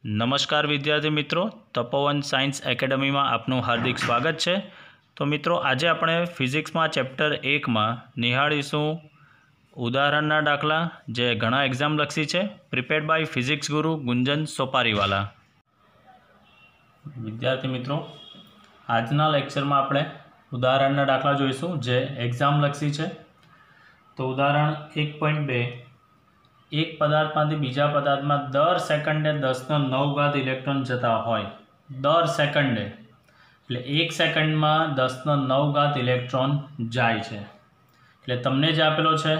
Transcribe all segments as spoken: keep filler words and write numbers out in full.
નમસ્કાર વિદ્યાર્થી મિત્રો, તપોવન સાયન્સ એકેડમીમાં આપનું હાર્દિક સ્વાગત છે। તો મિત્રો, આજે આપણે ફિઝિક્સમાં ચેપ્ટર એકમાં નિહાળીશું ઉદાહરણના દાખલા, જે ઘણા એક્ઝામલક્ષી છે। પ્રિપેર્ડ બાય ફિઝિક્સ ગુરુ ગુંજન સોપારીવાલા। વિદ્યાર્થી મિત્રો, આજના લેક્ચરમાં આપણે ઉદાહરણના દાખલા જોઈશું જે એક્ઝામલક્ષી છે। તો ઉદાહરણ એક પોઈન્ટ બે, एक पदार्थ में बीजा पदार्थ में दर सेकंडे दस नो नौ घात इलेक्ट्रॉन जता होय, दर सेकंडे एटले एक सेकंड में दस नो नौ घात इलेक्ट्रॉन जाय छे। एटले तमने ज आपेलो छे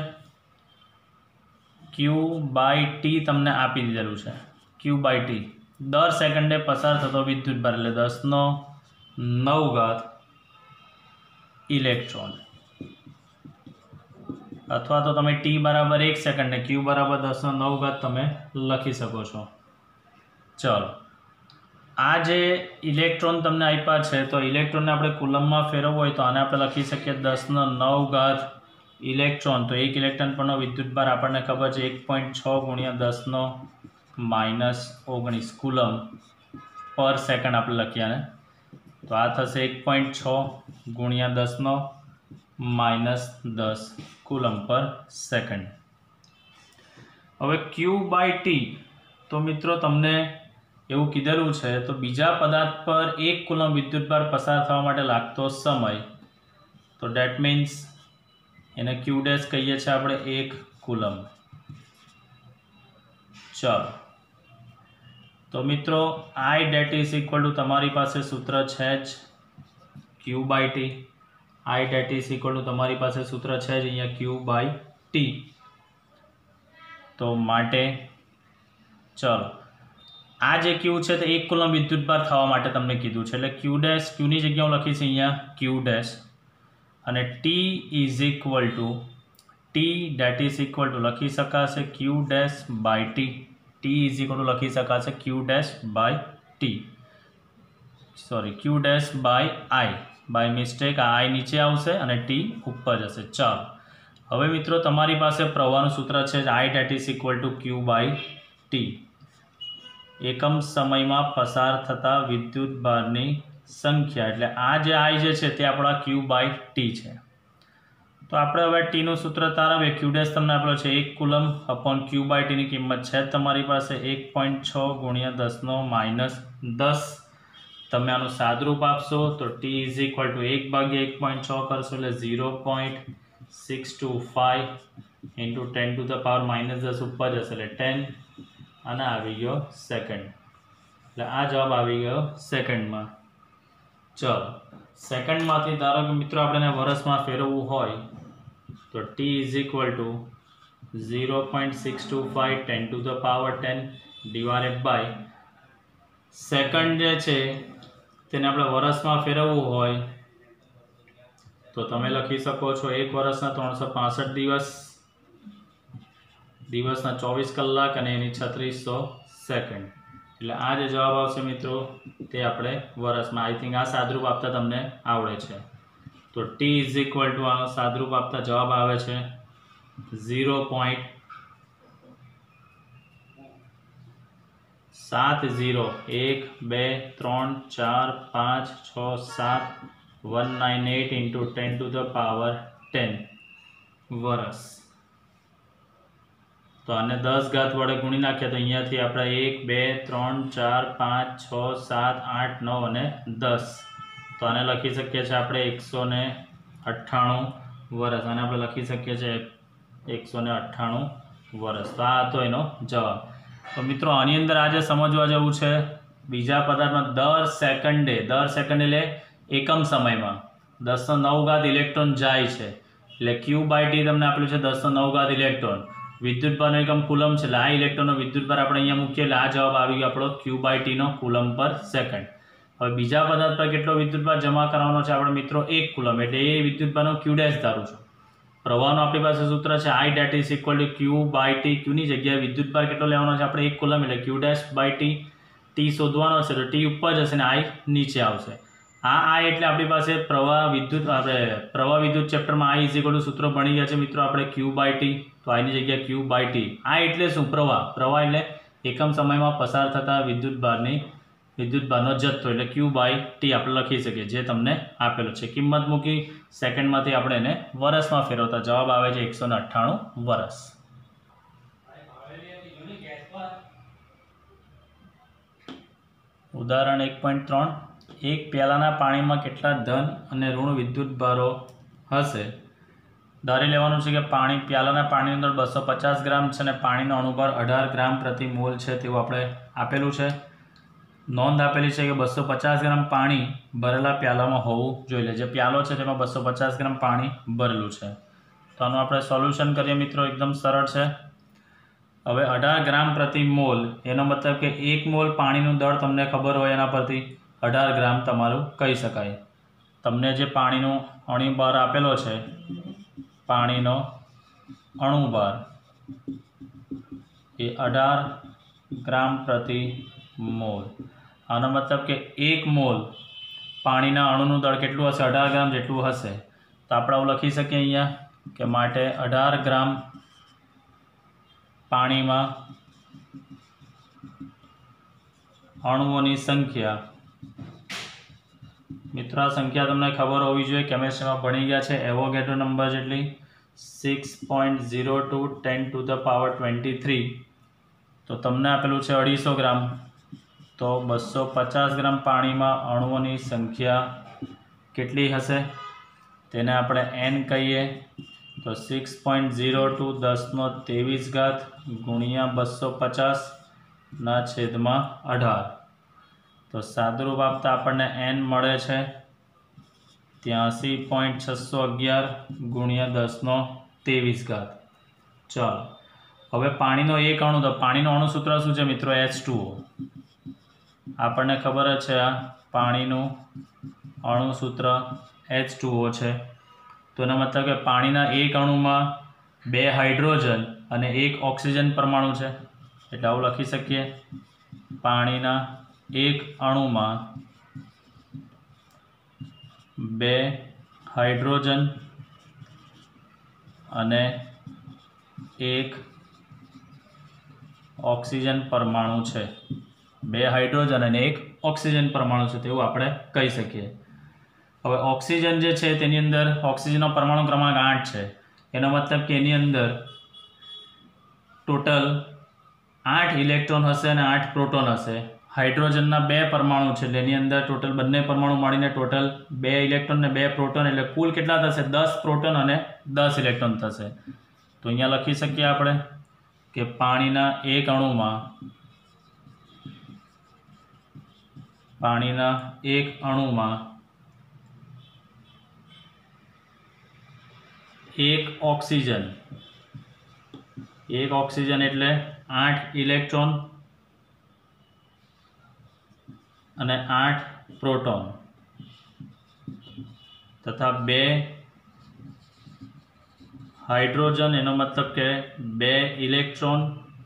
क्यू बाय टी, तमने आपी दीधेलुं छे क्यू बाय टी, दर सेकंडे पसार थतो विद्युतभार एटले दस नो नौ घात इलेक्ट्रॉन, अथवा तो तमे टी बराबर एक सेकंड ने क्यू बराबर दस नो नौ घात तमे लखी सको छो। चलो, आ जे इलेक्ट्रॉन तमने आप्या छे, तो इलेक्ट्रॉन ने आपणे कूलम में फेरववो होय तो आने आपणे लखी सकीए दस नो नौ घात इलेक्ट्रॉन। तो एक इलेक्ट्रॉन परनो विद्युतभार आपणे खबर छे एक पॉइंट छ गुणिया दस नो माइनस ओगनीस कूलम पर सेकंड आपणे लखीए ने, तो आ थशे एक पॉइंट छ गुणिया दस नो माइनस दस कूलम पर सेकंड। हवे क्यू बाय टी, तो मित्रों तमने एवुं कीधेलुं छे, तो बीजा पदार्थ पर एक कूलम विद्युतभार पसार थवा माटे लागतो समय, तो डेट मीन्स एने क्यू डैश कहीए छे आपणे एक कूलम। चलो, तो मित्रों I that is equal to तमारी पासे सूत्र छे ज Q by T, I that is equal to तमारी पासे सूत्र है अहींया क्यू बाय टी। तो माटे चलो, आ जे क्यू है तो एक कूलम विद्युतभार थवा माटे तमने कीधुं छे, एटले क्यू डैश क्यू नी जग्याए हूँ लखीश अहींया क्यू डैश, अने T is equal to T that is equal to लखी शकाशे Q dash by T, T is equal to लखी शकाशे Q dash by T, sorry Q dash by I, by mistake I नीचे आवशे अने T ऊपर जशे। चलो, हवे मित्रों तमारी पासे प्रवाहनुं सूत्र छे I that is equal to Q by T, एकम समय में पसार थता विद्युतभारनी संख्या, एटले आ जे आई जे छे ते आपणा क्यू बाय टी छे। तो आपणे हवे टी नुं सूत्र तारवीए, क्यू डैश तमने आपेलो छे एक coulomb upon Q by T नी किंमत छे तमारी पासे एक पॉइंट छ गुणिया दस नो माइनस दस, तमे आनुं सादरूप आपशो तो टी इज इक्वल टू एक भाग्या एक पॉइंट छ करशो एटले zero point six two five into ten to the power minus दस ऊपर जशे एटले टेन, अने आवी गयो सेकंड, एटले आ जवाब आवी गयो सेकंड में। चलो, सेकंड मांथी धारो के मित्रों आपणे वर्ष में फेरववुं होय तो T is equal to zero point six two five ten to the power ten divided by second जे छे तेने आपणे वर्षमां फेरववुं होय तो तमे लखी शको छो एक वर्षना त्रणसो पांसठ दिवस, दिवसना चौवीस कलाक अने एनी छत्रीस सौ सेकंड, एटले आ जे जवाब आवशे मित्रों ते आपणे वर्षमां, आई थिंक आ सादरूप आपता तमने आवडे छे। तो टी इज इक्वल टू आ सादरूप आपता जवाब आवे छे जीरो पॉइंट सात जीरो एक बे त्रण चार पांच छ सात one nine eight into ten to the power ten वर्ष। तो आने दस घात वडे गुणी नाखीए तो अहींयाथी आपणे एक बे त्रण चार पांच छ सात आठ नौ अने दस, तो आने लखी शकीए छीए आपणे एक सौ ने अठाणु वर्ष, आने आपणे लखी शकीए छीए एक सौ ने अठाणु वर्ष। तो आ हतो एनो जवाब। तो मित्रों आनी अंदर आज समझवा जेवुं छे, बीजा पदार्थ में दर सेकंडे, दर सेकंड एटले एकम समय में दस सौ नौ घात इलेक्ट्रॉन जाय छे, एटले क्यू बाय टी तमने आपेलुं छे दस सौ नौ घात इलेक्ट्रॉन, विद्युतभारनो एकम कूलम छे, एटले आ इलेक्ट्रॉननो विद्युतभार आपणे अहींया मूकीए एटले आ जवाब आवी गयो आपणो क्यू बाय टी नो कूलम पर सेकंड। हवे बीजा पदार्थ पर केटलो विद्युतभार जमा करवानो छे आपणे मित्रों एक कूलम, एटले ए विद्युतभारनो क्यू डैश धारूं छुं। प्रवाहनो आपणी पासे सूत्र है I that is equal to Q by T, Q नी जग्याए विद्युतभार केटलो लेवानो छे आपणे एक कूलम एटले Q dash by T, T शोधवानो छे तो टी ऊपर जशे ने आई नीचे आवशे। आ आई एटले आपणी पासे प्रवाह विद्युत आपणे प्रवाह विद्युत चेप्टर में आई इज इक्वल टू सूत्र बनी गया छे मित्रों आपणे क्यू बाय टी, तो आई नी जग्याए क्यू बाय टी। आ एटले शुं? प्रवाह। प्रवाह एटले એકમ સમયમાં પસાર થતા વિદ્યુતભારની વિદ્યુતભારનો જથ્થો એટલે ક્યુ બાય ટી આપણે લખી શકીએ, જે તમને આપેલો છે. કિંમત મૂકી સેકન્ડમાંથી આપણે એને વર્ષમાં ફેરવતા જવાબ આવે છે એકસો ને અઠ્ઠાણું વર્ષ. ઉદાહરણ એક પોઈન્ટ ત્રણ. એક પ્યાલાના પાણીમાં કેટલા ધન અને ઋણ વિદ્યુતભારો હશે? ધારી લેવાનું છે કે પાણી પ્યાલાના પાણીની અંદર બસો પચાસ ગ્રામ છે અને પાણીનો અણુભાર અઢાર ગ્રામ પ્રતિ મોલ છે તેવું આપણે આપેલું છે. નોંધ આપેલી છે કે બસો પચાસ ગ્રામ પાણી ભરેલા પ્યાલામાં હોવું જોઈએ. જે પ્યાલો છે તેમાં બસો પચાસ ગ્રામ પાણી ભરેલું છે. તો આનું આપણે સોલ્યુશન કરીએ મિત્રો, એકદમ સરળ છે. હવે અઢાર ગ્રામ પ્રતિ મોલ એનો મતલબ કે એક મોલ પાણીનું દળ તમને ખબર હોય એના પરથી અઢાર ગ્રામ તમારું કહી શકાય. તમને જે પાણીનો અણુભાર આપેલો છે, પાણીનો અણુભાર એ અઢાર ગ્રામ પ્રતિ મોલ. આનો મતલબ કે એક મોલ પાણીના અણુનું દળ કેટલું હશે? અઢાર ગ્રામ જેટલું હશે. તો આપણે આવું લખી શકીએ અહીંયા કે માટે અઢાર ગ્રામ પાણીમાં અણુઓની સંખ્યા. મિત્રો આ સંખ્યા તમને ખબર હોવી જોઈએ, કેમેસ્ટ્રીમાં ભણી ગયા છે. એવોગેડ્રો નંબર જેટલી six point zero two ten to the power twenty three. તો તમને આપેલું છે અઢીસો ગ્રામ. તો બસો પચાસ ગ્રામ પાણીમાં અણુઓની સંખ્યા કેટલી હશે? તેને આપણે એન કહીએ. તો સિક્સ પોઈન્ટ ઝીરો ટુ દસનો ત્રેવીસ ઘાત ગુણ્યા બસો પચાસના છેદમાં અઢાર. તો સાદુરૂપ આપતા આપણને એન મળે છે ત્યાંસી પોઈન્ટ છસો અગિયાર ગુણ્યા દસનો ત્રેવીસ ઘાત. ચાલો હવે પાણીનો એક અણુ, તો પાણીનું અણુ સૂત્ર શું છે મિત્રો? H two O. આપણને ખબર જ છે આ પાણીનું અણુ સૂત્ર એચ ટુ ઓ છે. તો એનો મતલબ કે પાણીના એક અણુમાં બે હાઇડ્રોજન અને એક ઓક્સિજન પરમાણુ છે. એટલે આવું લખી શકીએ, પાણીના એક અણુમાં બે હાઇડ્રોજન અને એક ઓક્સિજન પરમાણુ છે. બે હાઇડ્રોજન અને એક ઓક્સિજન પરમાણુ છે તેવું આપણે કહી શકીએ. હવે ઓક્સિજન જે છે તેની અંદર ઓક્સિજનનો પરમાણુ ક્રમાંક આઠ છે. એનો મતલબ કે એની અંદર ટોટલ આઠ ઇલેક્ટ્રોન હશે અને આઠ પ્રોટોન હશે. હાઇડ્રોજનના બે પરમાણુ છે એટલે એની અંદર ટોટલ બંને પરમાણુ મળીને ટોટલ બે ઇલેક્ટ્રોન ને બે પ્રોટોન, એટલે કુલ કેટલા થશે? દસ પ્રોટોન અને દસ ઇલેક્ટ્રોન થશે. તો અહીંયા લખી શકીએ આપણે કે પાણીના એક અણુમાં પાણીના એક અણુમાં એક ઓક્સિજન એક ઓક્સિજન એટલે આઠ ઇલેક્ટ્રોન અને આઠ પ્રોટોન તથા બે હાઇડ્રોજન, એનો મતલબ કે બે ઇલેક્ટ્રોન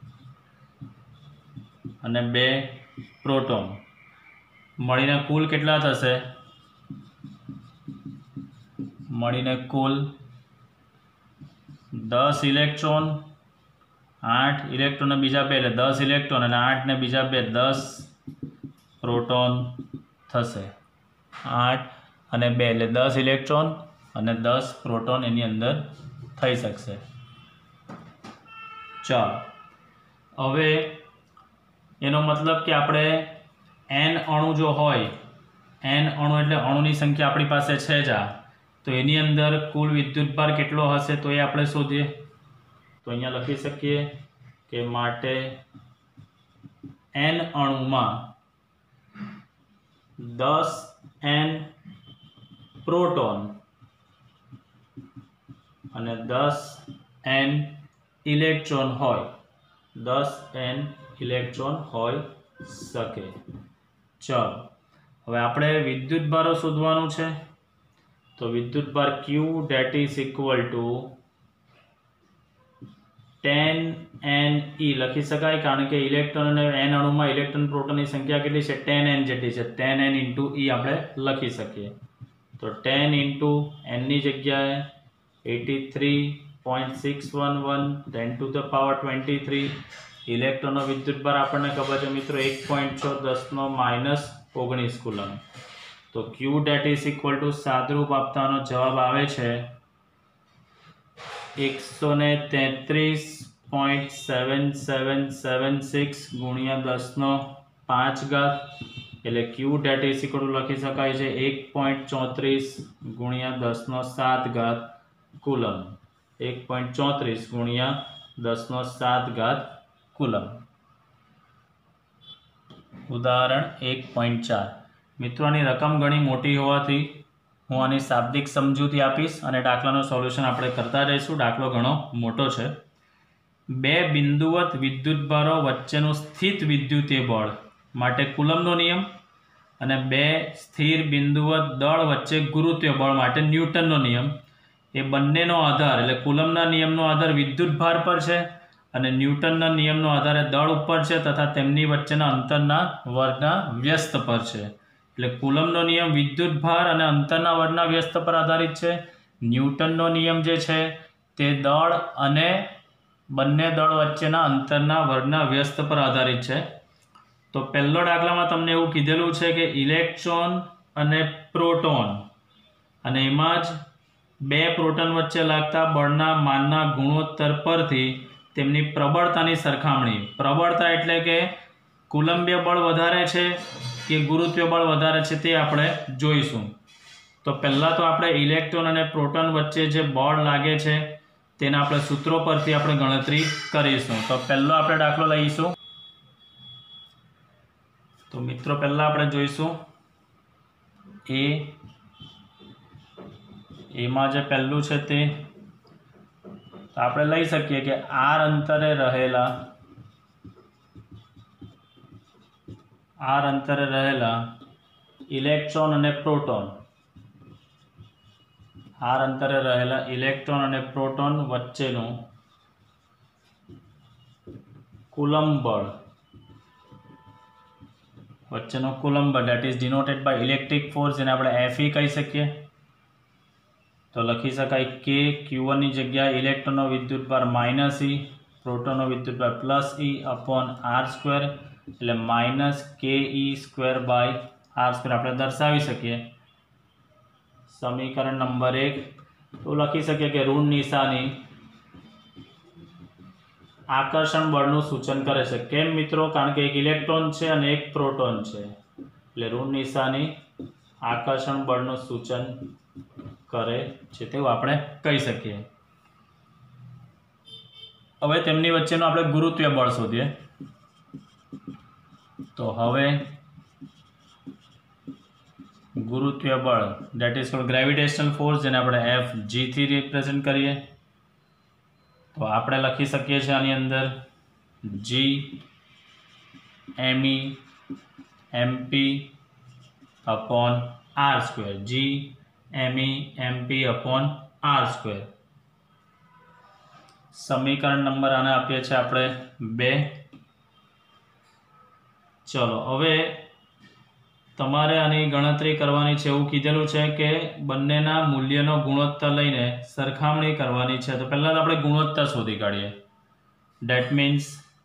અને બે પ્રોટોન મળીને કુલ કેટલા થશે? મળીને કુલ દસ ઇલેક્ટ્રોન, આઠ ઇલેક્ટ્રોન ને બીજા બે એટલે દસ ઇલેક્ટ્રોન અને આઠ ને બીજા બે દસ પ્રોટોન થશે. આઠ અને બે એટલે દસ ઇલેક્ટ્રોન અને દસ પ્રોટોન એની અંદર થઈ શકશે. ચાલો હવે એનો મતલબ કે આપણે એન અણુ જો હોય, એન અણુ એટલે અણુની સંખ્યા આપણી પાસે છે જ આ, તો એની અંદર કુલ વિદ્યુતભાર કેટલો હશે તો એ આપણે શોધીએ. તો અહીંયા લખી શકીએ કે માટે એન અણુમાં દસ એન પ્રોટોન અને દસ એન ઇલેક્ટ્રોન હોય દસ એન ઇલેક્ટ્રોન હોઈ શકે. ચાલો હવે આપણે વિદ્યુતભારો શોધવાનું છે. તો વિદ્યુતભાર Q that is equal to ten N E લખી શકાય, કારણ કે ઇલેક્ટ્રોન અને એન અણુમાં ઇલેક્ટ્રોન પ્રોટોનની સંખ્યા કેટલી છે? ટેન એન જેટલી છે. ટેન એન ઇન્ટુ ઈ આપણે લખી શકીએ. તો ટેન ઇન્ટુ એનની જગ્યાએ eighty three point six one one ten to the power twenty three ઇલેક્ટ્રોનનો વિદ્યુતભાર આપણને ખબર છે મિત્રો એક પોઈન્ટ છ દસનો માઇનસ ઓગણીસ કુલમ. તો Q that is equal to સાદરૂપ આપતાનો જવાબ આવે છે એકસો ને તેત્રીસ પોઈન્ટ સેવન સેવન સેવન સિક્સ ગુણ્યા દસનો પાંચ ઘાત. એટલે Q that is equal to લખી શકાય છે એક પોઈન્ટ ચોત્રીસ ગુણ્યા દસનો સાત ઘાત કુલમ. એક પોઈન્ટ ચોત્રીસ ગુણ્યા દસનો સાત ઘાત કુલમ. ઉદાહરણ એક પોઈન્ટ ચાર. મિત્રો આની રકમ ઘણી મોટી હોવાથી હું આની શાબ્દિક સમજૂતી આપીશ અને દાખલાનું સોલ્યુશન આપણે કરતા રહીશું. દાખલો ઘણો મોટો છે. બે બિંદુવત વિદ્યુતભારો વચ્ચેનું સ્થિત વિદ્યુતીય બળ માટે કુલમનો નિયમ અને બે સ્થિર બિંદુવત દળ વચ્ચે ગુરુત્વીય બળ માટે ન્યૂટનનો નિયમ એ બંનેનો આધાર એટલે કુલમના નિયમનો આધાર વિદ્યુતભાર પર છે અને ન્યૂટનના નિયમનો આધાર દળ ઉપર છે તથા તેમની વચ્ચેના અંતરના વર્ગના વ્યસ્ત પર છે. એટલે કુલમનો નિયમ વિદ્યુતભાર અને અંતરના વર્ગના વ્યસ્ત પર આધારિત છે. ન્યૂટનનો નિયમ જે છે તે દળ અને બંને દળ વચ્ચેના અંતરના વર્ગના વ્યસ્ત પર આધારિત છે. તો પહેલો દાખલામાં તમને એવું કીધેલું છે કે ઇલેક્ટ્રોન અને પ્રોટોન અને એમાં જ બે પ્રોટોન વચ્ચે લાગતા બળના માનના ગુણોત્તર પરથી તેમની પ્રબળતાની સરખામણી. પ્રબળતા એટલે કે કુલંબીય બળ વધારે છે કે ગુરુત્વીય બળ વધારે છે તે આપણે જોઈશું. તો પહેલાં તો આપણે ઇલેક્ટ્રોન અને પ્રોટોન વચ્ચે જે બળ લાગે છે તેના આપણે સૂત્રો પરથી આપણે ગણતરી કરીશું. તો પહેલો આપણે દાખલો લઈશું. તો મિત્રો પહેલાં આપણે જોઈશું એ એમાં જે પહેલું છે તે આપણે લઈ શકીએ કે આર અંતરે રહેલા આર અંતરે રહેલા ઇલેક્ટ્રોન અને પ્રોટોન આર અંતરે રહેલા ઇલેક્ટ્રોન અને પ્રોટોન વચ્ચેનું કુલંબ બળ વચ્ચેનો કુલંબ બળ that is denoted by electric force જેને આપણે F E કહી શકીએ. તો લખી શકાય કે ક્યુ વન ની જગ્યાએ ઇલેક્ટ્રોનનો વિદ્યુતભાર માઇનસ ઈ, પ્રોટોનનો વિદ્યુતભાર plus E upon R square એટલે minus K E square by R square આપણે દર્શાવી શકીએ. સમીકરણ નંબર એક તો લખી શકીએ કે ઋણ નિશાની આકર્ષણ બળનું સૂચન કરે છે. કેમ મિત્રો? કારણ કે એક ઇલેક્ટ્રોન છે અને એક પ્રોટોન છે એટલે ઋણ નિશાની આકર્ષણ બળનું સૂચન કરે છે તેવું આપણે કહી શકીએ. હવે તેમની વચ્ચેનું આપણે ગુરુત્વીય બળ શોધીએ. તો હવે ગુરુત્વીય બળ that is called gravitational force જેને આપણે એફ જી થી રિપ્રેઝેન્ટ કરીએ. તો આપણે લખી શકીએ છીએ આની અંદર G ME MP upon R square. G ME MP upon R square. સમીકરણ નંબર આને આપીએ છીએ આપણે બે. ચલો હવે તમારે આની ગણતરી કરવાની છે. એવું કીધેલું છે કે બંનેના મૂલ્યનો ગુણોત્તર લઈને સરખામણી કરવાની છે. તો પહેલાં તો આપણે ગુણોત્તર શોધી કાઢીએ. ડેટ મીન્સ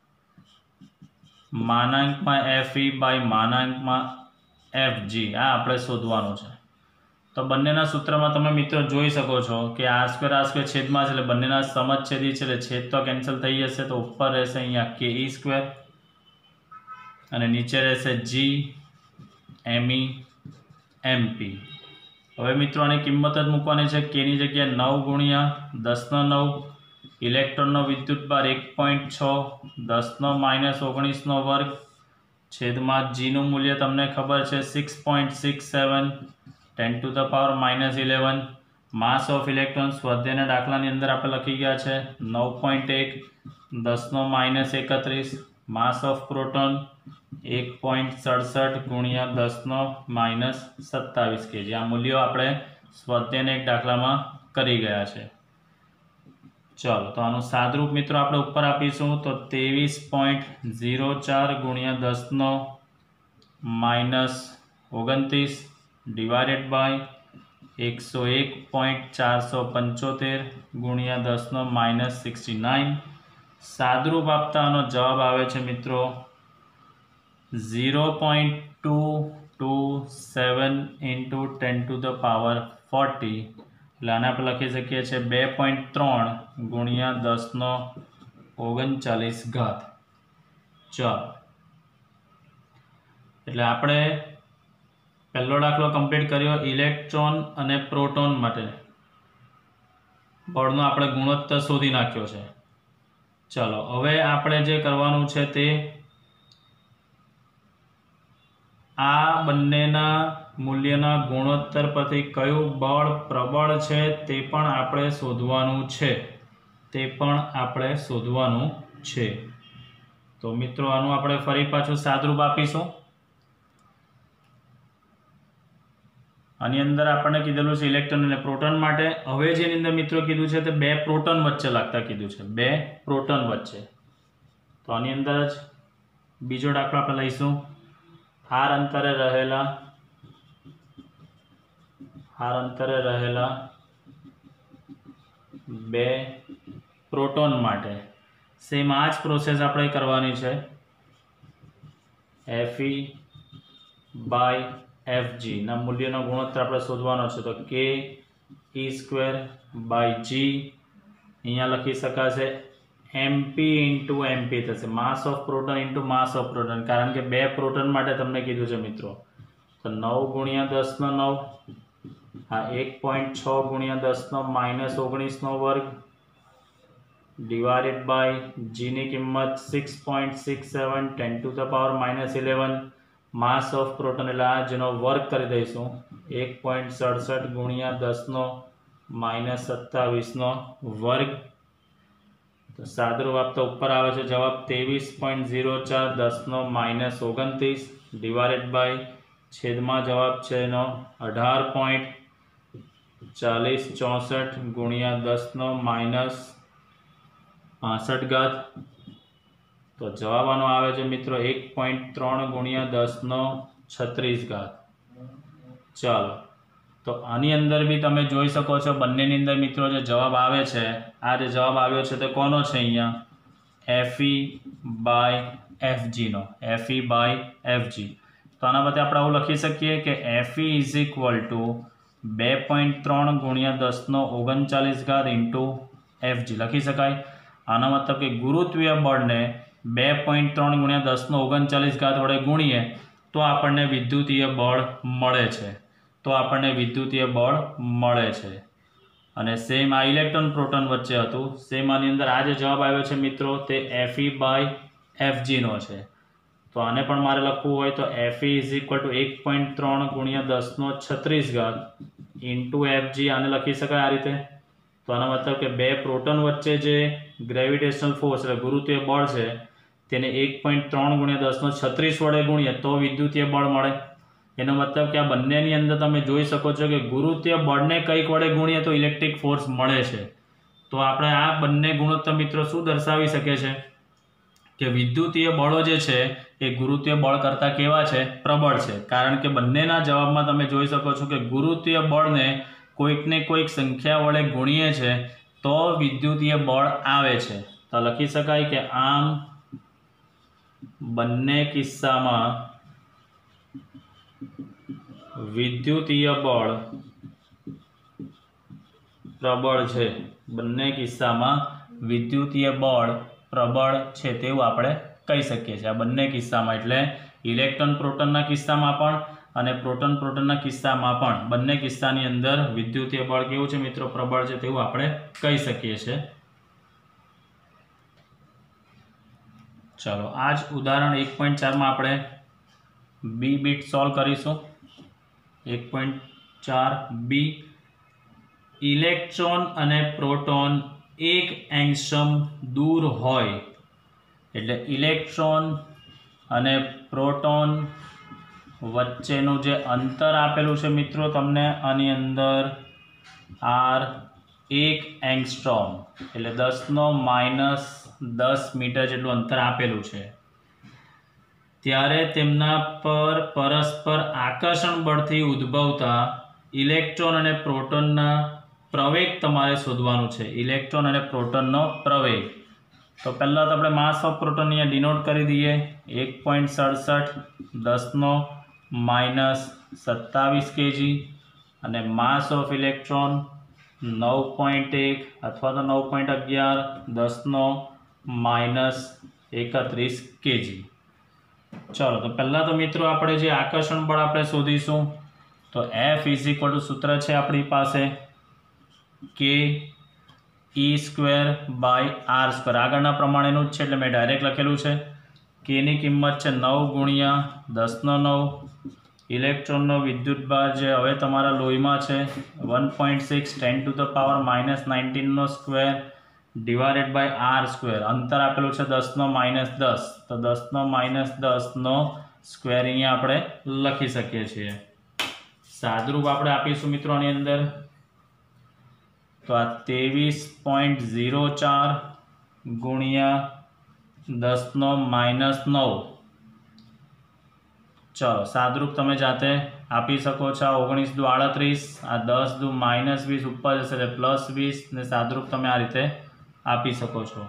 માનાંકમાં એફ ઈ બાય માનાંકમાં એફ જી આ આપણે શોધવાનું છે. તો બંનેના સૂત્રમાં તમે મિત્રો જોઈ શકો છો કે આર સ્ક્વેર આર સ્ક્વેર છેદમાં છે એટલે બંનેના સમછેદી છે એટલે છેદ તો કેન્સલ થઈ જશે. તો ઉપર રહેશે અહીંયા કે ઈ સ્ક્વેર અને નીચે રહેશે જી એમઈ એમપી. હવે મિત્રો આની કિંમત જ મૂકવાની છે. કેની જગ્યાએ નવ ગુણ્યા દસનો નવ. ઇલેક્ટ્રોનનો વિદ્યુતભાર એક પોઈન્ટ છ દસનો માઇનસ ઓગણીસનો વર્ગ છેદમાં જીનું મૂલ્ય તમને ખબર છે six point six seven ten to the power minus eleven. Mass of electron સ્વાધ્યાયના દાખલાની અંદર આપણે લખી ગયા છે નવ પોઈન્ટ એક દસનો માઇનસ એકત્રીસ. માસ ઓફ પ્રોટોન એક પોઈન્ટ સડસઠ ગુણ્યા દસનો માઇનસ સત્તાવીસ કેજી. આ મૂલ્યો આપણે સ્વાધ્યાયના એક દાખલામાં કરી ગયા છે. ચલો તો આનું સાદરૂપ મિત્રો આપણે ઉપર આપીશું તો ત્રેવીસ પોઈન્ટ ઝીરો ચાર ગુણ્યા દસનો માઇનસ ઓગણત્રીસ ડિવાઇડેડ બાય એકસો એક પોઈન્ટ ચારસો પંચોતેર ગુણ્યા દસનો માઇનસ સિક્સટી નાઇન. સાદરૂપ આપતા આનો જવાબ આવે છે મિત્રો zero point two two seven into ten to the power forty એટલે આને આપણે લખી શકીએ છીએ બે પોઈન્ટ ત્રણ ગુણ્યા દસનો ઓગણચાલીસ ઘાત. ચાલો એટલે આપણે પહેલો દાખલો કમ્પ્લીટ કર્યો ઇલેક્ટ્રોન અને પ્રોટોન માટે બળનો આપણે ગુણોત્તર શોધી નાખ્યો છે. ચાલો હવે આપણે જે કરવાનું છે તે આ બંનેના મૂલ્યના ગુણોત્તર પરથી કયું બળ પ્રબળ છે તે પણ આપણે શોધવાનું છે તે પણ આપણે શોધવાનું છે. તો મિત્રો આનું આપણે ફરી પાછું સાદરૂપ આપીશું. આની અંદર આપણને કીધેલું છે ઇલેક્ટ્રોન અને પ્રોટોન માટે. હવે જેની અંદર મિત્રો કીધું છે તે બે પ્રોટોન વચ્ચે લાગતા કીધું છે, બે પ્રોટોન વચ્ચે. તો આની અંદર જ બીજો દાખલો આપણે લઈશું. આર અંતરે રહેલા આર અંતરે રહેલા બે પ્રોટોન માટે સેમ આ જ પ્રોસેસ આપણે કરવાની છે. એફઈ બાય એફજી ના મૂલ્યનો ગુણોત્તર આપણે શોધવાનો છે. તો કે ઈ સ્ક્વેર બાય જી અહીંયા લખી શકાશે એમપી ઇન્ટુ એમપી થશે, mass of proton into mass of proton, કારણ કે બે પ્રોટોન માટે તમને કીધું છે મિત્રો. તો નવ ગુણ્યા દસનો નવ, આ એક પોઈન્ટ છ ગુણ્યા દસનો માઇનસ ઓગણીસનો વર્ગ ડિવાઇડેડ બાય જીની કિંમત six point six seven ten to the power minus eleven mass of proton એટલે આ જેનો વર્ગ કરી દઈશું એક પોઈન્ટ સડસઠ ગુણ્યા દસનો માઇનસ સત્તાવીસનો વર્ગ. તો સાદરૂપ આપતા ઉપર આવે છે જવાબ ત્રેવીસ પોઈન્ટ ઝીરો ચાર દસનો માઇનસ ઓગણત્રીસ ડિવાઇડેડ બાય છેદમાં જવાબ છે એનો અઢાર પોઈન્ટ ચાલીસ ચોસઠ ગુણ્યા દસનો માઇનસ પાસઠ ઘાત. તો જવાબ આનો આવે છે મિત્રો એક પોઈન્ટ ત્રણ ગુણ્યા દસનો છત્રીસ ઘાત. ચાલો તો આની અંદર બી તમે જોઈ શકો છો બંનેની અંદર મિત્રો જે જવાબ આવે છે, આ જે જવાબ આવ્યો છે તે કોનો છે અહીંયા એફઈ બાય એફજીનો, એફઈ બાય એફજી. તો આના બદલે આપણે આવું લખી શકીએ કે એફઈ ઇઝ ઇક્વલ ટુ બે પોઈન્ટ ત્રણ ગુણ્યા દસનો ઓગણચાલીસ ઘાત ઇન્ટુ એફજી લખી શકાય. આનો મતલબ કે ગુરુત્વીય બળને બે પોઈન્ટ ત્રણ ગુણ્યા દસનો ઓગણચાલીસ ઘાત વડે ગુણીએ તો આપણને વિદ્યુતીય બળ મળે છે તો આપણને વિદ્યુતીય બળ મળે છે. અને સેમ આ ઇલેક્ટ્રોન પ્રોટોન વચ્ચે હતું. સેમ આની અંદર આ જે જવાબ આવ્યો છે મિત્રો તે એફઈ બાય એફજીનો છે. તો આને પણ મારે લખવું હોય તો એફઈ ઇઝ ઇક્વલ ટુ એક પોઈન્ટ ત્રણ ગુણ્યા દસનો છત્રીસ ઘાત ઇન્ટુ એફજી આને લખી શકાય આ રીતે. તો આનો મતલબ કે બે પ્રોટોન વચ્ચે જે ગ્રેવિટેશનલ ફોર્સ એટલે ગુરુત્વીય બળ છે તેને એક પોઈન્ટ ત્રણ ગુણ્યા દસનો છત્રીસ વડે ગુણીએ તો વિદ્યુતીય બળ મળે. એનો મતલબ કે આ બંનેની અંદર તમે જોઈ શકો છો કે ગુરુત્વીય બળને કંઈક વડે ગુણીએ તો ઇલેક્ટ્રિક ફોર્સ મળે છે. તો આપણે આ બંને ગુણોત્તર મિત્રો શું દર્શાવી શકે છે કે વિદ્યુતીય બળો જે છે એ ગુરુત્વીય બળ કરતાં કેવા છે પ્રબળ છે. કારણ કે બંનેના જવાબમાં તમે જોઈ શકો છો કે ગુરુત્વીય બળને કોઈકને કોઈક સંખ્યા વડે ગુણીએ છે તો વિદ્યુતીય બળ આવે છે. તો લખી શકાય કે આમ બંને કિસ્સામાં વિદ્યુતીય બળ પ્રબળ છે. બંને કિસ્સામાં વિદ્યુતીય બળ પ્રબળ છે તેવું આપણે કહી શકીએ છીએ આ બંને કિસ્સામાં. એટલે ઇલેક્ટ્રોન પ્રોટોનના કિસ્સામાં પણ અને પ્રોટોન પ્રોટોનના કિસ્સામાં પણ બંને કિસ્સાની અંદર વિદ્યુતીય બળ કેવું છે મિત્રો પ્રબળ છે તેવું આપણે કહી શકીએ છીએ. ચાલો આ જ ઉદાહરણ એક પોઈન્ટ ચારમાં આપણે બી બીટ સોલ્વ કરીશું. એક પોઈન્ટ ચાર બી ઇલેક્ટ્રોન અને પ્રોટોન એક એંગસ્ટ્રોમ દૂર હોય એટલે ઇલેક્ટ્રોન અને પ્રોટોન વચ્ચેનું જે અંતર આપેલું છે મિત્રો તમને આની અંદર આર એક એંગસ્ટ્રોમ એટલે દસનો માઇનસ દસ મીટર જેટલું અંતર આપેલું છે. ત્યારે તેમના પર પરસ્પર આકર્ષણ બળથી ઉદ્ભવતા ઇલેક્ટ્રોન અને પ્રોટોનના પ્રવેગ તમારે શોધવાનું છે. ઇલેક્ટ્રોન અને પ્રોટોનનો પ્રવેગ तो पहला तो अपने मास ऑफ प्रोटोन अहींया डिनोट करी दीए एक पॉइंट सड़सठ दसनो माइनस सत्तावीस केजी अने मास ऑफ इलेक्ट्रॉन नौ पॉइंट एक अथवा तो नौ पॉइंट अगियार दसनो माइनस एकत्रीस केजी। चलो तो पहला तो मित्रों आपणे जे आकर्षण बळ आपणे शोधीशुं तो एफ इज इक्वल टू सूत्र है अपनी पास के E square by R square आगळना प्रमाणेनुं ज छे एटले मैं डायरेक्ट लखेलुं छे के नी किंमत छे नौ गुणिया दस नो नौ इलेक्ट्रॉननो विद्युतभार जे हवे तमारा लोहीमां छे one point six ten to the power minus nineteen नो square divided by R square अंतर आपेलुं छे दस नो माइनस दस तो दस नो माइनस दस नो स्क्वेर अहींया आपणे लखी शकीए छीए। सादरूप आपणे आपीशुं मित्रों आनी अंदर तो आ तेवीस पॉइंट जीरो चार गुणिया दस नो माइनस नौ। चलो सादरूप तमे जाते आपी सको छो। ओगनीस दू आड़तरीस आ दस दू माइनस वीस उपर जशे प्लस वीस ने सादरूप तमे आ रीते आपी सको छो।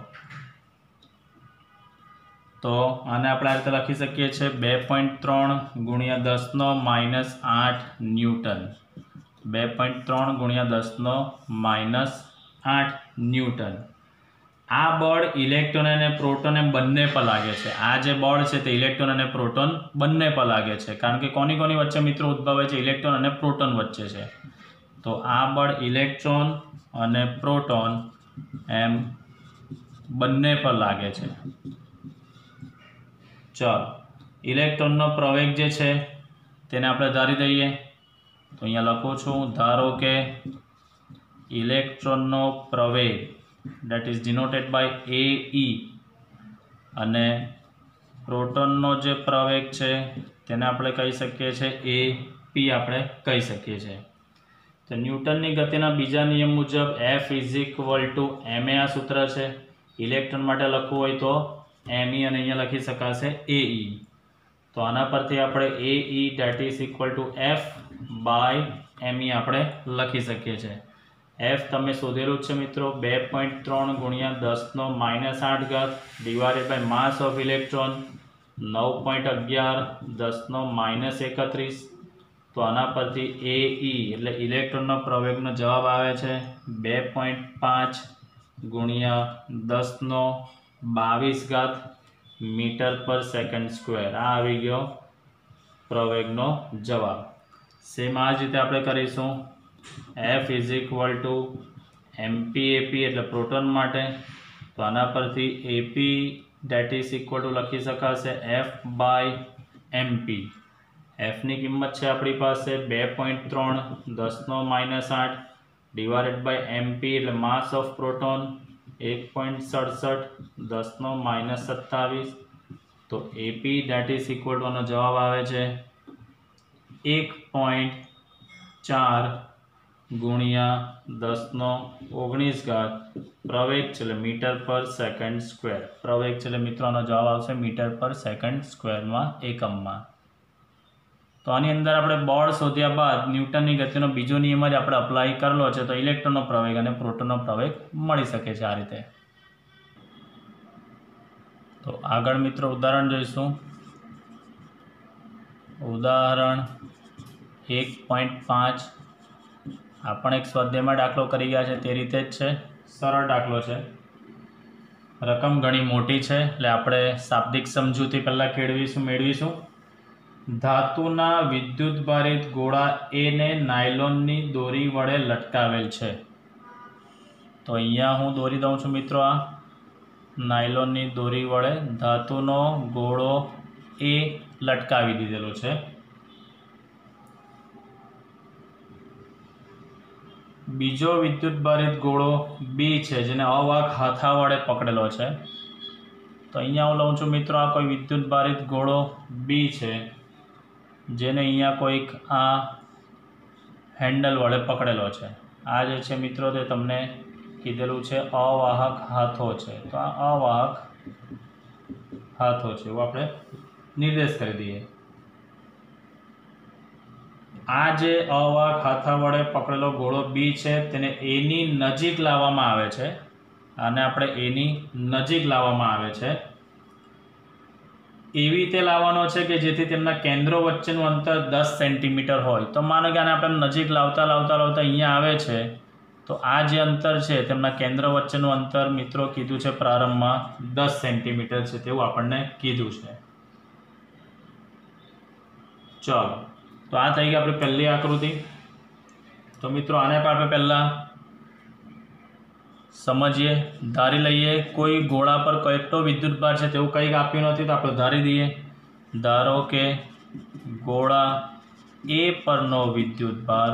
तो आने आपणे आ रीते लखी सकीए छे बे पॉइंट त्रण गुणिया दस नो माइनस आठ न्यूटन बे पॉइंट त्रण गुणिया दस नो माइनस आठ न्यूटन। आ बळ इलेक्ट्रॉन अने प्रोटोन एम बंने पर लागे छे। आ जे बळ छे ते इलेक्ट्रॉन अने प्रोटोन बंने पर लागे छे कारण के कोनी कोनी वच्चे मित्रों उद्भवे छे इलेक्ट्रॉन अने प्रोटोन वच्चे छे। तो आ बळ इलेक्ट्रॉन अने प्रोटोन एम बंने पर लागे छे। चलो इलेक्ट्रॉननो प्रवेग जे छे तेने आपणे धारी दईए तो अहींया लखुं छुं धारो के इलेक्ट्रॉननो प्रवेग that is denoted by A E અને પ્રોટોનનો જે પ્રવેગ છે તેને આપણે કહી શકીએ છીએ A P આપણે કહી શકીએ છીએ। તો ન્યૂટનની ગતિના બીજા નિયમ મુજબ F is equal to ma આ સૂત્ર છે। ઇલેક્ટ્રોન માટે લખવું હોય તો me અને અહીંયા લખી શકાશે A E। તો આના પરથી આપણે A E that is equal to F by me આપણે લખી શકીએ છીએ। एफ तमे शोधेलू है मित्रों बे पॉइंट त्रण गुणिया दस नो माइनस आठ घात divided by mass of electron नौ पॉइंट अगियार दस नो माइनस एकत्रीस। तो आना परथी ए ई एटले इलेक्ट्रॉन प्रवेगनो जवाब आवे छे बे पॉइंट पांच गुणिया दस नो बावीस घात मीटर पर सेकंड स्क्वेर आ आवी गयो प्रवेगनो जवाब। सेम आ ज रीते आपणे करीशुं F is equal to M P A P एटले प्रोटोन माटे तो आना परथी A P that is equal to लखी शकाशे F by M P. F नी किंमत है अपनी पास बे पॉइंट त्रण दस नो माइनस आठ डिवाइडेड बाय एम पी एटले मास ऑफ प्रोटोन एक पॉइंट सड़सठ दस नो माइनस सत्तावीस। तो A P that is equal to जवाब आवे छे एक पॉइंट चार गुणिया दस नो ओगनीस घात प्रवेग चले मीटर पर सेकंड स्क्वेर प्रवेग चले मित्रों जवाब आवशे मीटर पर सेकंड स्क्वेर में एकम में। तो आनी अंदर आपणे बळ शोध्या बाद न्यूटननी गतिनो बीजो नियम ज आपणे अप्लाय करेलो छे तो इलेक्ट्रॉननो प्रवेग अने प्रोटोननो प्रवेग मळी शके छे आ रीते। तो आगळ मित्रों उदाहरण जोईशुं। उदाहरण एक पॉइंट पांच आपण एक स्वाध्याय में दाखलो करी गया है ते रीते ज छे सरल दाखलो है। रकम घणी मोटी है એટલે આપણે શાબ્દિક સમજૂતી પહેલા કેળવીશું મેળવીશું। ધાતુના વિદ્યુતભારિત ગોળા એ ને નાયલોનની દોરી વડે લટકાવેલ છે। તો અહીંયા હું દોરી દઉં છું મિત્રો આ નાયલોનની દોરી વડે ધાતુનો ગોળો એ લટકાવી દીધેલો છે। बीजो विद्युत भारित गोळो बी है जेने अवाहक हाथा वडे पकड़ेलो है। तो अहींया हूँ लऊँ छूँ मित्रों आ कोई विद्युत भारित गोळो बी है जेने अहींया कोईक आ हेन्डल वडे पकड़ेलो है। आ जे छे मित्रों ते तमने कीधेलुं छे अवाहक हाथो है। तो आ अवाहक हाथो है एवुं आपणे निर्देश करी दीए। आ जे अवाहक हाथा वडे पकड़ेलो गोळो बी है तेने ए नी नजीक लाववामां आवे छे આને આપણે એની નજીક લાવવામાં આવે છે, એવી રીતે લાવવાનો છે કે જેથી તેમના કેન્દ્રો વચ્ચેનું અંતર દસ સેન્ટીમીટર હોય. તો માનો કે આને આપણે નજીક લાવતા લાવતા લાવતા અહીંયા આવે છે, તો આ જે અંતર છે તેમના કેન્દ્ર વચ્ચેનું અંતર મિત્રો કીધું છે પ્રારંભમાં દસ સેન્ટીમીટર છે તેવું આપણને કીધું છે. ચલો, તો આ થઈ ગઈ આપણી પહેલી આકૃતિ. તો મિત્રો આને પણ આપણે પહેલાં સમજીએ, ધારી લઈએ. કોઈ ગોળા પર કેટલો વિદ્યુતભાર છે તેવું કંઈક આપ્યું નથી, તો આપણે ધારી દઈએ. ધારો કે ગોળા એ પરનો વિદ્યુતભાર,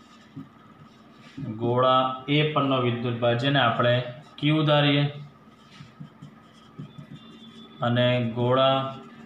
ગોળા એ પરનો વિદ્યુતભાર જેને આપણે ક્યુ ધારીએ, અને ગોળા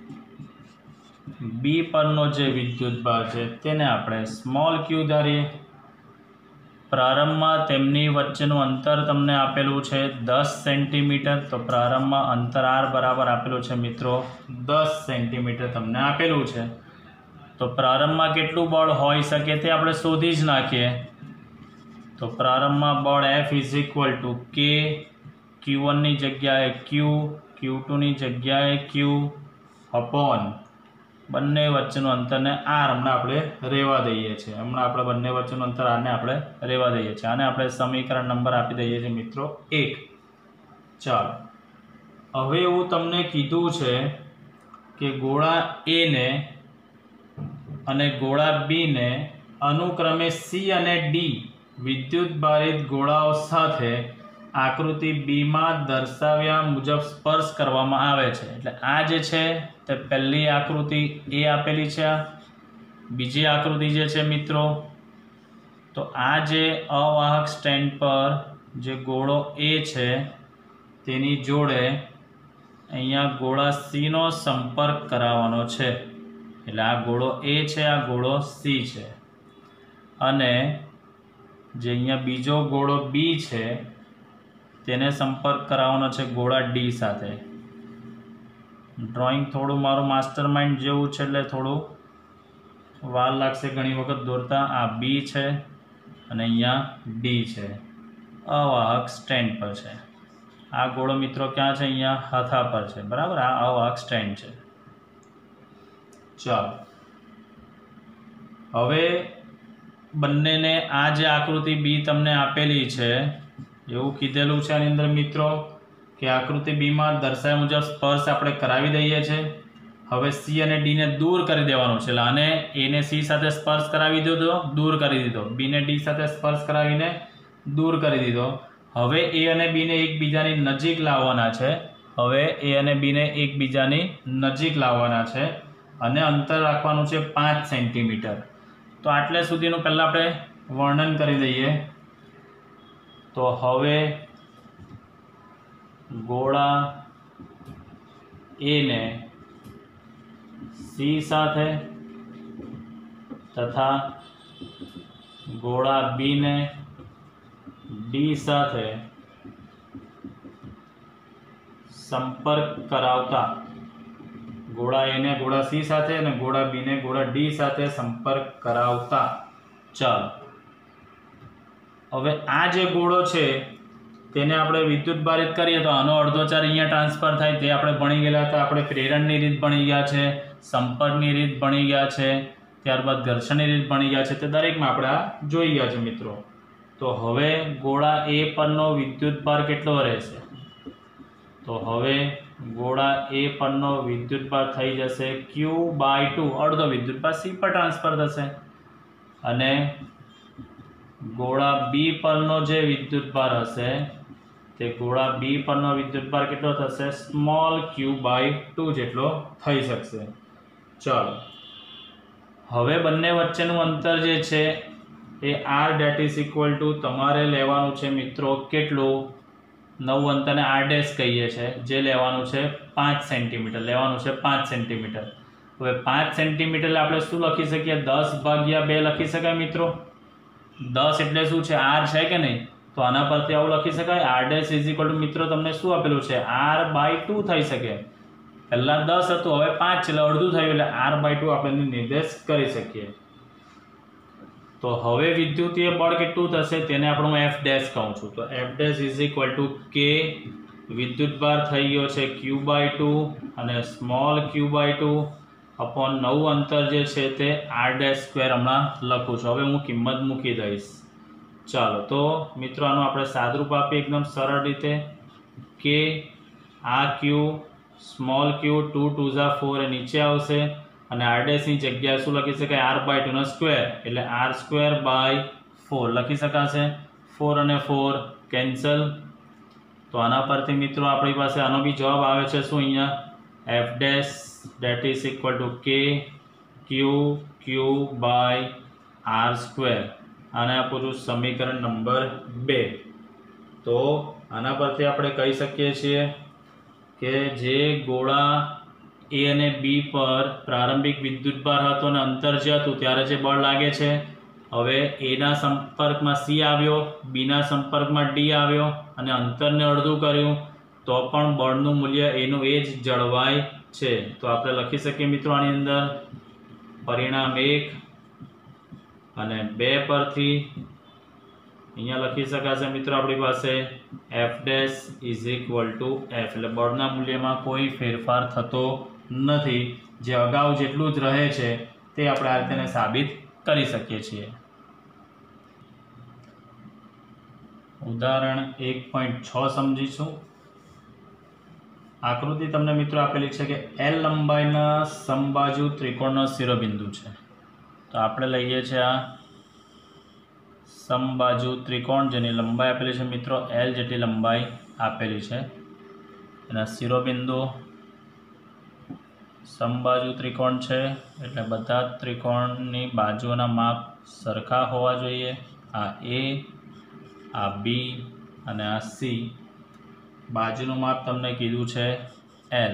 બી પરનો જે વિદ્યુતભાર છે તેને આપણે સ્મોલ ક્યુ ધારીએ. પ્રારંભમાં તેમની વચ્ચેનું અંતર તમને આપેલું છે દસ સેન્ટીમીટર. તો પ્રારંભમાં અંતર આર બરાબર આપેલું છે મિત્રો દસ સેન્ટીમીટર તમને આપેલું છે. તો પ્રારંભમાં કેટલું બળ હોઈ શકે તે આપણે શોધી જ નાખીએ. તો પ્રારંભમાં બળ F is equal to K, ક્યુ વનની જગ્યાએ ક્યુ, ક્યુ ટુની જગ્યાએ ક્યુ અપોન બંને વચ્ચેનું અંતરને આર હમણાં આપણે રહેવા દઈએ છીએ. હમણાં આપણે બંને વચ્ચેનું અંતર આરને આપણે રહેવા દઈએ છીએ. આને આપણે સમીકરણ નંબર આપી દઈએ છીએ મિત્રો એક. ચાલો, હવે એવું તમને કીધું છે કે ગોળા એને અને ગોળા બીને અનુક્રમે સી અને ડી વિદ્યુત ભારિત ગોળાઓ સાથે આકૃતિ બીમાં દર્શાવ્યા મુજબ સ્પર્શ કરવામાં આવે છે. એટલે આ જે છે તે પહેલી આકૃતિ એ આપેલી છે. આ બીજી આકૃતિ જે છે મિત્રો, તો આ જે અવાહક સ્ટેન્ડ પર જે ગોળો એ છે તેની જોડે અહીંયા ગોળા સીનો સંપર્ક કરાવવાનો છે. એટલે આ ગોળો એ છે, આ ગોળો સી છે, અને જે અહીંયા બીજો ગોળો બી છે તેને સંપર્ક કરાવવાનો છે ગોળા ડી સાથે. ડ્રોઈંગ થોડું મારું માસ્ટર માઇન્ડ જેવું છે એટલે થોડું વાર લાગશે ઘણી વખત દોરતા. આ બી છે અને અહીંયા ડી છે, અવાહક સ્ટેન્ડ પર છે. આ ગોળો મિત્રો ક્યાં છે? અહીંયા હાથા પર છે, બરાબર. આ અવાહક સ્ટેન્ડ છે. ચાલો, હવે બંનેને આ જે આકૃતિ બી તમને આપેલી છે એવું કીધેલું છે આની અંદર મિત્રો કે આકૃતિ બીમાં દર્શાવ્યા મુજબ સ્પર્શ આપણે કરાવી દઈએ છીએ. હવે સી અને ડીને દૂર કરી દેવાનું છે. એટલે આને એને સી સાથે સ્પર્શ કરાવી દીધો, દૂર કરી દીધો. બીને ડી સાથે સ્પર્શ કરાવીને દૂર કરી દીધો. હવે એ અને બીને એકબીજાની નજીક લાવવાના છે. હવે એ અને બીને એકબીજાની નજીક લાવવાના છે અને અંતર રાખવાનું છે પાંચ સેન્ટીમીટર. તો આટલે સુધીનું પહેલાં આપણે વર્ણન કરી દઈએ. તો હવે ગોળા એને સી સાથે તથા ગોળા બીને ડી સાથે સંપર્ક કરાવતા, ગોળા એને ગોળા સી સાથે અને ગોળા બીને ગોળા ડી સાથે સંપર્ક કરાવતા. ચાલો, હવે આ જે ગોળો છે તેને આપણે વિદ્યુત ભારિત કરીએ તો આનો અડધો ચાર્જ અહીંયા ટ્રાન્સફર થાય. તે આપણે ભણી ગયેલા હતા. આપણે પ્રેરણની રીત ભણી ગયા છે, સંપર્કની રીત ભણી ગયા છે, ત્યારબાદ ઘર્ષણની રીત ભણી ગયા છે. તે દરેકમાં આપણે આ જોઈ ગયા છે મિત્રો. તો હવે ગોળા એ પરનો વિદ્યુત ભાર કેટલો રહેશે? તો હવે ગોળા એ પરનો વિદ્યુત ભાર થઈ જશે ક્યુ બાય ટુ. અડધો વિદ્યુત ભાર સી પર ટ્રાન્સફર થશે, અને ગોળા બી પરનો જે વિદ્યુત ભાર હશે તે ગોળા બી પરનો વિદ્યુત ભાર કેટલો થશે? સ્મોલ ક્યુ બાય ટુ જેટલો થઈ શકશે. ચાલો, હવે બંને વચ્ચેનું અંતર જે છે એ R that is equal to તમારે લેવાનું છે મિત્રો કેટલું? નવું અંતરને આર ડેશ કહીએ છીએ, જે લેવાનું છે પાંચ સેન્ટીમીટર લેવાનું છે. પાંચ સેન્ટીમીટર. હવે પાંચ સેન્ટીમીટર આપણે શું લખી શકીએ? દસ ભાગ્યા બે લખી શકાય મિત્રો. દસ એટલે શું છે? આર છે કે નહીં? તો આના પરથી આવું લખી શકાય. R dash is equal to મિત્રો તમને શું આપેલું છે? આર બાય ટુ થઈ શકે. પહેલાં દસ હતું, હવે પાંચ એટલે અડધું થયું, એટલે આર બાય ટુ આપણે નિર્દેશ કરી શકીએ. તો હવે વિદ્યુતીય બળ કેટલું થશે તેને આપણે હું એફ ડેશ કહું છું. તો F dash is equal to કે વિદ્યુતભાર થઈ ગયો છે ક્યુ બાય ટુ અને small Q by two upon નવું અંતર જે છે તે આર ડેશ સ્ક્વેર હમણાં લખું છું. હવે હું કિંમત મૂકી દઈશ. ચાલો તો મિત્રો આનું આપણે સાદરૂપ આપીએ એકદમ સરળ રીતે કે આ Q small Q two two ઝા ફોર એ નીચે આવશે અને આર ડેશની જગ્યાએ શું લખી શકાય આર બાય ટુનો સ્ક્વેર એટલે આર સ્ક્વેર બાય ફોર લખી શકાશે. ફોર અને ફોર કેન્સલ. તો આના પરથી મિત્રો આપણી પાસે આનો બી જવાબ આવે છે શું અહીંયા F dash that is equal to K Q Q by R square. આને આપું છું સમીકરણ નંબર બે. તો આના પરથી આપણે કહી શકીએ છીએ કે જે ગોળા એ અને બી પર પ્રારંભિક વિદ્યુતભાર હતો અને અંતર જે હતું ત્યારે જે બળ લાગે છે હવે એના સંપર્કમાં સી આવ્યો, બીના સંપર્કમાં ડી આવ્યો અને અંતરને અડધું કર્યું તો પણ બળનું મૂલ્ય એનું એ જ જળવાય છે. તો આપણે લખી શકીએ મિત્રો આની અંદર પરિણામ એક અને બે પરથી અહીંયા લખી શકાશે મિત્રો આપણી પાસે F dash is equal to F એટલે બળના મૂલ્યમાં કોઈ ફેરફાર થતો નથી. જે અગાઉ જેટલું જ રહે છે તે આપણે આ રીતે સાબિત કરી શકીએ છીએ. ઉદાહરણ એક પોઈન્ટ છ સમજીશું. આકૃતિ તમને મિત્રો આપેલી છે કે એલ લંબાઈના સમબાજુ ત્રિકોણનો શિરોબિંદુ છે. તો આપણે લઈએ છીએ આ સમબાજુ ત્રિકોણ જેની લંબાઈ આપેલી છે મિત્રો એલ જેટલી લંબાઈ આપેલી છે. એના શિરોબિંદુ સમબાજુ ત્રિકોણ છે એટલે બધા ત્રિકોણની બાજુઓના માપ સરખા હોવા જોઈએ. આ એ, આ બી અને આ સી. બાજુનું માપ તમને કીધું છે એલ.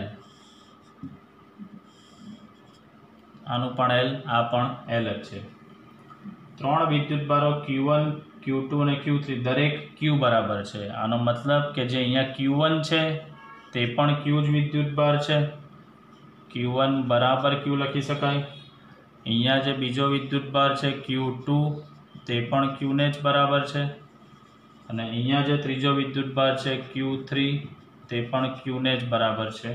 આનું પણ એલ, આ પણ એલ જ છે. ત્રણ વિદ્યુતભારો ક્યુ વન ક્યુ ટુ અને ક્યુ થ્રી દરેક ક્યુ બરાબર છે. આનો મતલબ કે જે અહીંયા ક્યુ વન છે તે પણ ક્યુ જ વિદ્યુતભાર છે. ક્યુ વન બરાબર ક્યુ લખી શકાય. અહીંયા જે બીજો વિદ્યુતભાર છે ક્યુ ટુ તે પણ ક્યુને જ બરાબર છે અને અહીંયા જે ત્રીજો વિદ્યુતભાર છે ક્યુ થ્રી તે પણ ક્યુને જ બરાબર છે.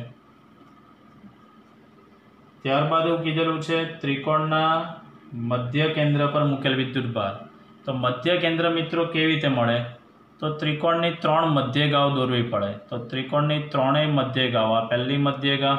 ત્યારબાદ એવું કીધેલું છે ત્રિકોણના મધ્ય કેન્દ્ર પર મૂકેલ વિદ્યુતભાર. તો મધ્ય કેન્દ્ર મિત્રો કેવી રીતે મળે? તો ત્રિકોણની ત્રણ મધ્યગાઓ દોરવી પડે. તો ત્રિકોણની ત્રણેય મધ્યગાઓ, આ પહેલી મધ્યગા,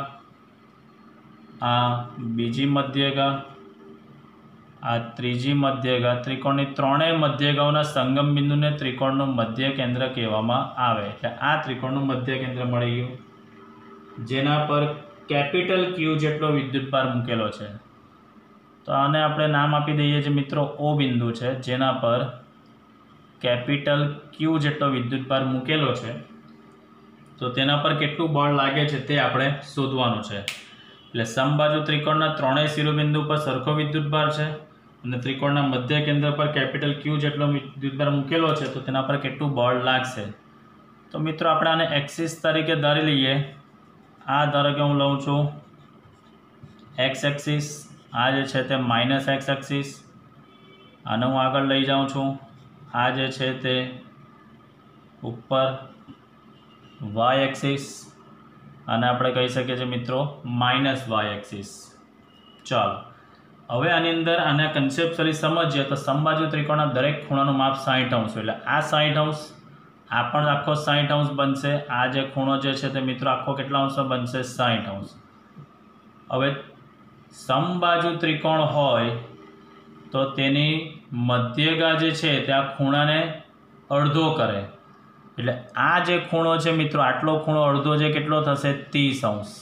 આ બીજી મધ્યગા, આ ત્રીજી મધ્યગા, ત્રિકોણની ત્રણેય મધ્યગાઓના સંગમ બિંદુને ત્રિકોણનું મધ્ય કેન્દ્ર કહેવામાં આવે. એટલે આ ત્રિકોણનું મધ્ય કેન્દ્ર મળી ગયું જેના પર કેપિટલ ક્યુ જેટલો વિદ્યુતભાર મૂકેલો છે. તો આને આપણે નામ આપી દઈએ છીએ મિત્રો ઓ બિંદુ છે જેના પર કેપિટલ ક્યુ જેટલો વિદ્યુતભાર મૂકેલો છે. તો તેના પર કેટલું બળ લાગે છે તે આપણે શોધવાનું છે. એટલે સમબાજુ ત્રિકોણના ત્રણેય શિરોબિંદુ પર સરખો વિદ્યુતભાર છે અને ત્રિકોણના મધ્ય કેન્દ્ર પર કેપિટલ ક્યુ જેટલો વિદ્યુતભાર મૂકેલો છે તો તેના પર કેટલું બળ લાગશે. તો મિત્રો આપણે આને એક્સિસ તરીકે ધારી લઈએ. આ ધારો કે હું લઉં છું એક્સ એક્સિસ, આ જે છે તે માઇનસ એક્સ એક્સિસ, આને હું આગળ લઈ જાઉં છું. આ જે છે તે ઉપર વાય એક્સિસ, આને આપણે કહી શકીએ છીએ મિત્રો માઇનસ વાય એક્સિસ. ચાલો હવે આની અંદર આને કન્સેપ્ચ્યુઅલી સમજીએ તો સમબાજુ ત્રિકોણના દરેક ખૂણાનું માપ સાઠ અંશ એટલે આ સાઠ અંશ, આ પણ આખો સાઠ અંશ બનશે. આ જે ખૂણો જે છે તે મિત્રો આખો કેટલા અંશનો બનશે? સાઠ અંશ. હવે સમબાજુ ત્રિકોણ હોય તો તેની મધ્યગા જે છે તે આ ખૂણાને અડધો કરે. એટલે આ જે ખૂણો છે મિત્રો આટલો ખૂણો અડધો જે કેટલો થશે? ત્રીસ અંશ.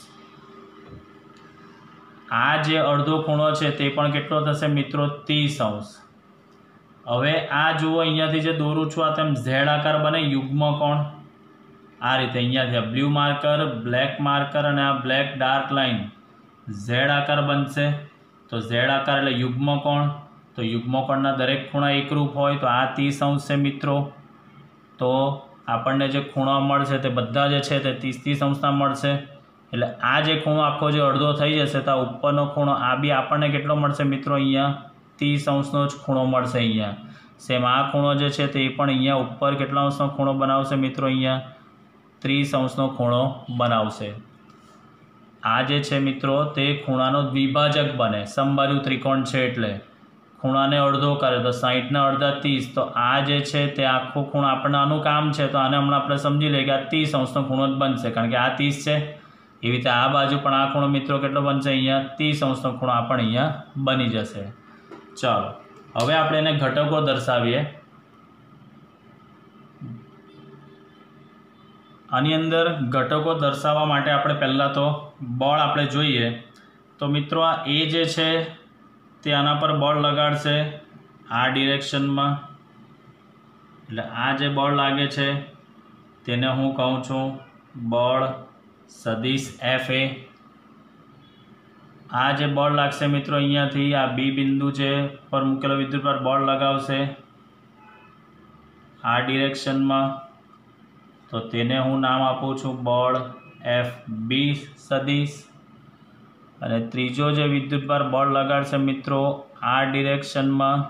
આ જે અડધો ખૂણો છે તે પણ કેટલો થશે મિત્રો? ત્રીસ અંશ. હવે આ જુઓ અહીંયાથી જે દોરું છું આ તેમ ઝેડ આકાર બને યુગ્મ કોણ. આ રીતે અહીંયાથી બ્લુ માર્કર, બ્લેક માર્કર અને આ બ્લેક ડાર્ક લાઇન ઝેડ આકાર બનશે. તો ઝેડ આકાર એટલે યુગ્મ કોણ. તો યુગ્મ કોણના દરેક ખૂણા એકરૂપ હોય તો આ ત્રીસ અંશ છે મિત્રો. તો આપણને જે ખૂણા મળશે તે બધા જે છે તે ત્રીસ ત્રીસ અંશના મળશે. એટલે આ જે ખૂણો આખો જે અડધો થઈ જશે તો આ ઉપરનો ખૂણો આ બી આપણને કેટલો મળશે મિત્રો? અહીંયા तीस अंशनो ज खूणो मळशे। अहींया सेम आ खूणो जे छे ते पण अहींया उपर केटला अंशनो खूणो बनावशे मित्रों? अहींया तीस अंशनो खूणो बनावशे। आ जे छे मित्रों ते खूणानो द्विभाजक बने। समबाजु त्रिकोण छे एटले खूणाने अर्धो करे तो साठ ने अर्धा तीस, तो आ जे छे ते आखो खूण आपणे आनुं काम छे तो आने हमणां आपणे समजी लईए के आ तीस अंशनो खूणो ज बनशे, कारण के आ तीस छे। एवी रीते आ बाजू पण आ खूणो मित्रों केटलो बनशे? अहींया तीस अंशनो खूणो आ पण अहींया बनी जशे। चलो हवे आपणे एने घटको दर्शावीए। आनी अंदर घटको दर्शाववा माटे आपणे पहेला तो बळ आपणे जोईए। तो मित्रों आ ए जे छे ते आना पर बळ लगाड़शे आ डिरेक्शन में, एटले आ जे बळ लागे छे तेने हूँ कहूँ छूँ बळ सदिश एफ ए। आ जे बळ लागशे मित्रों अहींयाथी आ बी बिंदु जे पर मूकेलो विद्युतभार बळ लगावशे आ डिरेक्शन में, तो तेने हूँ नाम आपूँ छूँ बळ एफ बी सदिश। अने त्रीजो जे विद्युतभार बळ लगाड़शे मित्रों आ डिरेक्शन में,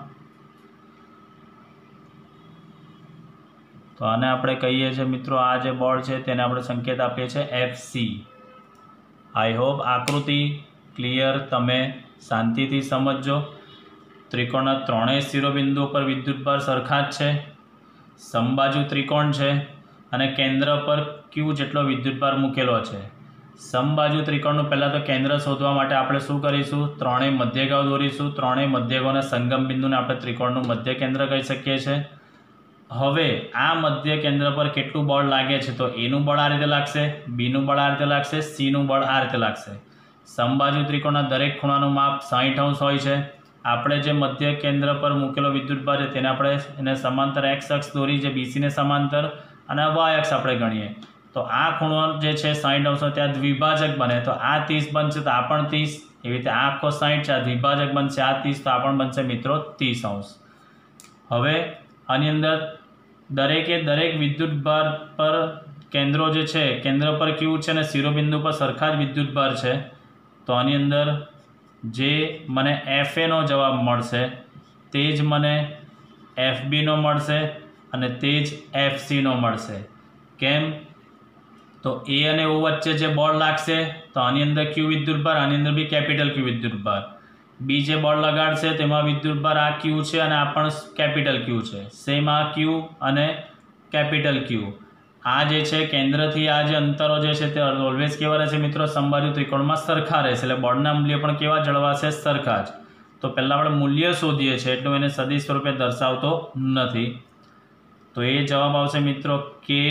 तो आने आपणे कहीए छे मित्रों आ जे बळ छे तेने आपणे संकेत आपीए छे एफ सी। आई होप आकृति क्लियर तमे शांतिथी समझो। त्रिकोणना त्रणेय शिरोबिंदुओ पर विद्युतभार सरखा ज छे। समबाजु त्रिकोण छे अने केंद्र पर क्यू जेटलो विद्युतभार मूकेलो छे। समबाजु त्रिकोणनुं पहेला तो केंद्र शोधवा माटे आपणे शुं करीशुं? त्रणेय मध्यगाओ दोरीशुं। त्रणेय मध्यगाओना संगम बिंदुने आपणे त्रिकोणनुं मध्य केंद्र कही शकीए छीए। हवे आ मध्य केंद्र पर केटलुं बळ लागे छे? तो ए नुं बळ आ रीते लागशे, बी नुं बळ आ रीते लागशे, सी नुं बळ आ रीते लागशे। समबाजु त्रिकोणना दरेक खूणानुं माप साठ अंश होय छे। आपणे जे मध्य केंद्र पर मूकेलो विद्युतभार छे तेने आपणे एने समांतर एक्स अक्ष दोरी जे बीसी ने समांतर अने वाय अक्ष आपणे गणीए तो आ खूणो जे छे साठ अंशनो त्यां द्विभाजक बने। तो आ तीस बनशे तो आ पण तीस, एवी रीते आ आखो साठ छे आ द्विभाजक बनशे आ तीस तो आ पण बनशे मित्रों तीस अंश। हवे आनी अंदर दरेके दरेक विद्युतभार पर केंद्रो जे छे केंद्र पर क्यू छे ने शिरोबिंदु पर सरखा ज विद्युतभार छे, तो आनी अंदर जे मने एफ ए नो जवाब मळशे ते ज मने एफ बी नो मळशे अने ते ज एफ सी नो मळशे। केम? तो ए अने ओ वच्चे जे बळ लागशे तो आनी अंदर क्यू विद्युतभार, आनी अंदर बी केपिटल क्यू विद्युतभार। बी जे बळ लगाड़शे तेमां विद्युतभार आ क्यू छे अने आ पण केपिटल क्यू छे। सेम आ क्यू अने केपिटल क्यू। आ जे छे केंद्रथी आ जे अंतरो जे छे ते ऑलवेज केवा रहेशे मित्रों? समबाजु त्रिकोणमां सरखा रहेशे, એટલે બળના મૂલ્ય પણ કેવા જળવાશે? સરખા જ। તો પહેલા આપણે મૂલ્ય શોધીએ છીએ એટલે એને સદિશ સ્વરૂપે દર્શાવતો નથી, તો એ જવાબ આવશે મિત્રો કે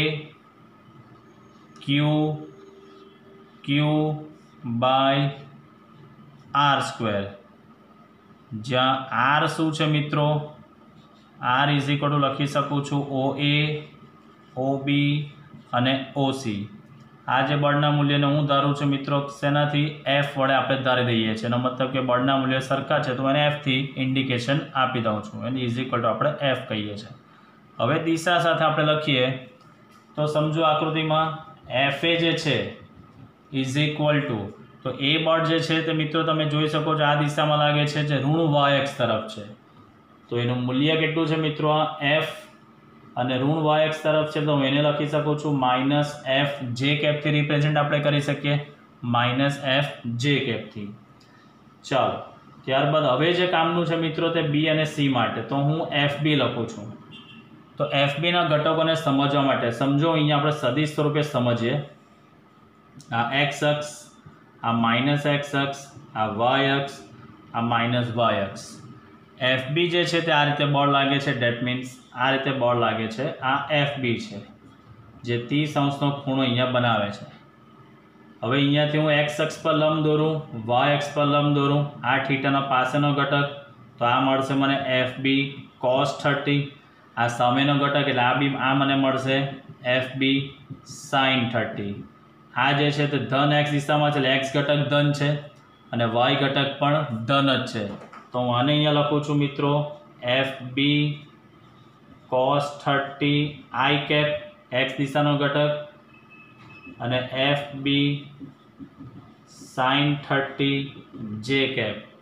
Q Q by R square, જ્યાં આર શું છે મિત્રો? આર ઇઝ ઇક્વલ ટુ લખી શકું છું ઓ એ ओ बी અને ओ सी। आ जे बळना मूल्यने हूँ धारूँ छुं मित्रों सेनाथी एफ वडे आपणे धारी दईए छीए, एनो मतलब के बळना मूल्य सरखा छे तो एने एफ थी इंडिकेशन आपी दऊं छुं, एने इज इक्वल टू आपणे एफ कहीए छीए। हवे दिशा साथे आपणे लखीए तो समजो आकृतिमां एफ ए जे छे इज इक्वल टू, तो ए बळ जे छे ते मित्रों तमे जोई शको छो आ दिशामां लागे छे जे ऋण वाय एक्स तरफ छे, तो एनुं मूल्य केटलुं छे मित्रों? आ एफ અને ઋણ વાય એક્સ તરફ છે તો હું એને લખી શકું છું માઇનસ એફ જે કેપથી રિપ્રેઝેન્ટ આપણે કરી શકીએ, માઇનસ એફ જે કેપથી। ચાલો ત્યારબાદ હવે જે કામનું છે મિત્રો તે બી અને સી માટે, તો હું એફ બી લખું છું। તો એફ બીના ઘટકોને સમજવા માટે સમજો અહીંયા આપણે સદિશ સ્વરૂપે સમજીએ। આ એક્સ અક્ષ, આ માઇનસ એક્સ અક્ષ, આ વાય અક્ષ, આ માઇનસ વાય અક્ષ। एफ बी जे छे ते आ रीते बळ लागे छे, डेट मीन्स आ रीते बळ लागे छे। आ एफ बी छे जे तीस अंशनो खूणो अहींया बनावे छे। हवे अहींयाथी हूँ एक्स अक्ष पर लंब दोरूँ, वाय अक्ष पर लंब दोरूँ, आ थीटानो पासेनो घटक तो आ मळशे मने एफ बी कॉस थर्टी, आ सामेनो घटक एटले आ बी आ मने मळशे एफ बी साइन थर्टी। आ जे छे ते धन एक्स दिशामां छे, एक्स घटक धन छे अने वाय घटक पण धन ज छे, तो हूँ आने अहींया लखुं छुं मित्रों F B cos thirty I cap X दिशानो घटक अने F B sine thirty J cap.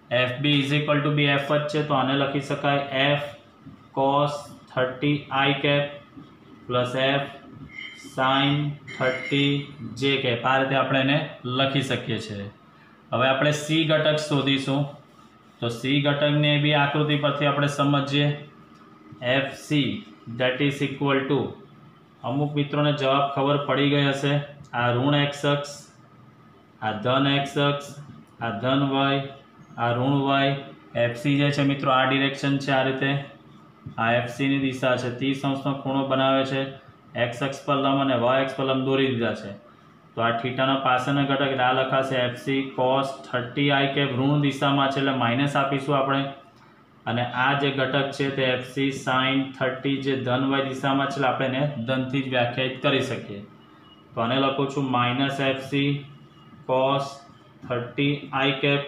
F B is equal to B F જ છે, તો આને લખી શકાય F cos thirty I cap plus F sine thirty J cap, આ રીતે આપણે એને લખી શકીએ છીએ. હવે આપણે સી ઘટક શોધીશું, તો સી ઘટકને બી આકૃતિ પરથી આપણે સમજીએ. F C that is equal to, અમુક મિત્રોને જવાબ ખબર પડી ગઈ હશે, આ ઋણ એક્સ અક્ષ, આ ધન એક્સ અક્ષ, આ ધન વાય, આ ઋણ વાય. એફસી જે છે મિત્રો આ ડિરેક્શન છે, આ રીતે આ એફસીની દિશા છે, ત્રીસ અંશનો ખૂણો બનાવે છે. એક્સ અક્ષ પર લંબ અને વાય અક્ષ પર લંબ દોરી દીધા છે, તો આ થીટાના પાછળના ઘટક એટલે આ લખાશે FC cos thirty I cap, ઋણ દિશામાં છે એટલે માઇનસ આપીશું આપણે. અને આ જે ઘટક છે તે એફસી સાઇન થર્ટી જે ધન વાય દિશામાં છે એટલે આપણે એને ધનથી જ વ્યાખ્યાયિત કરી શકીએ. તો આને લખું છું minus FC cos thirty I cap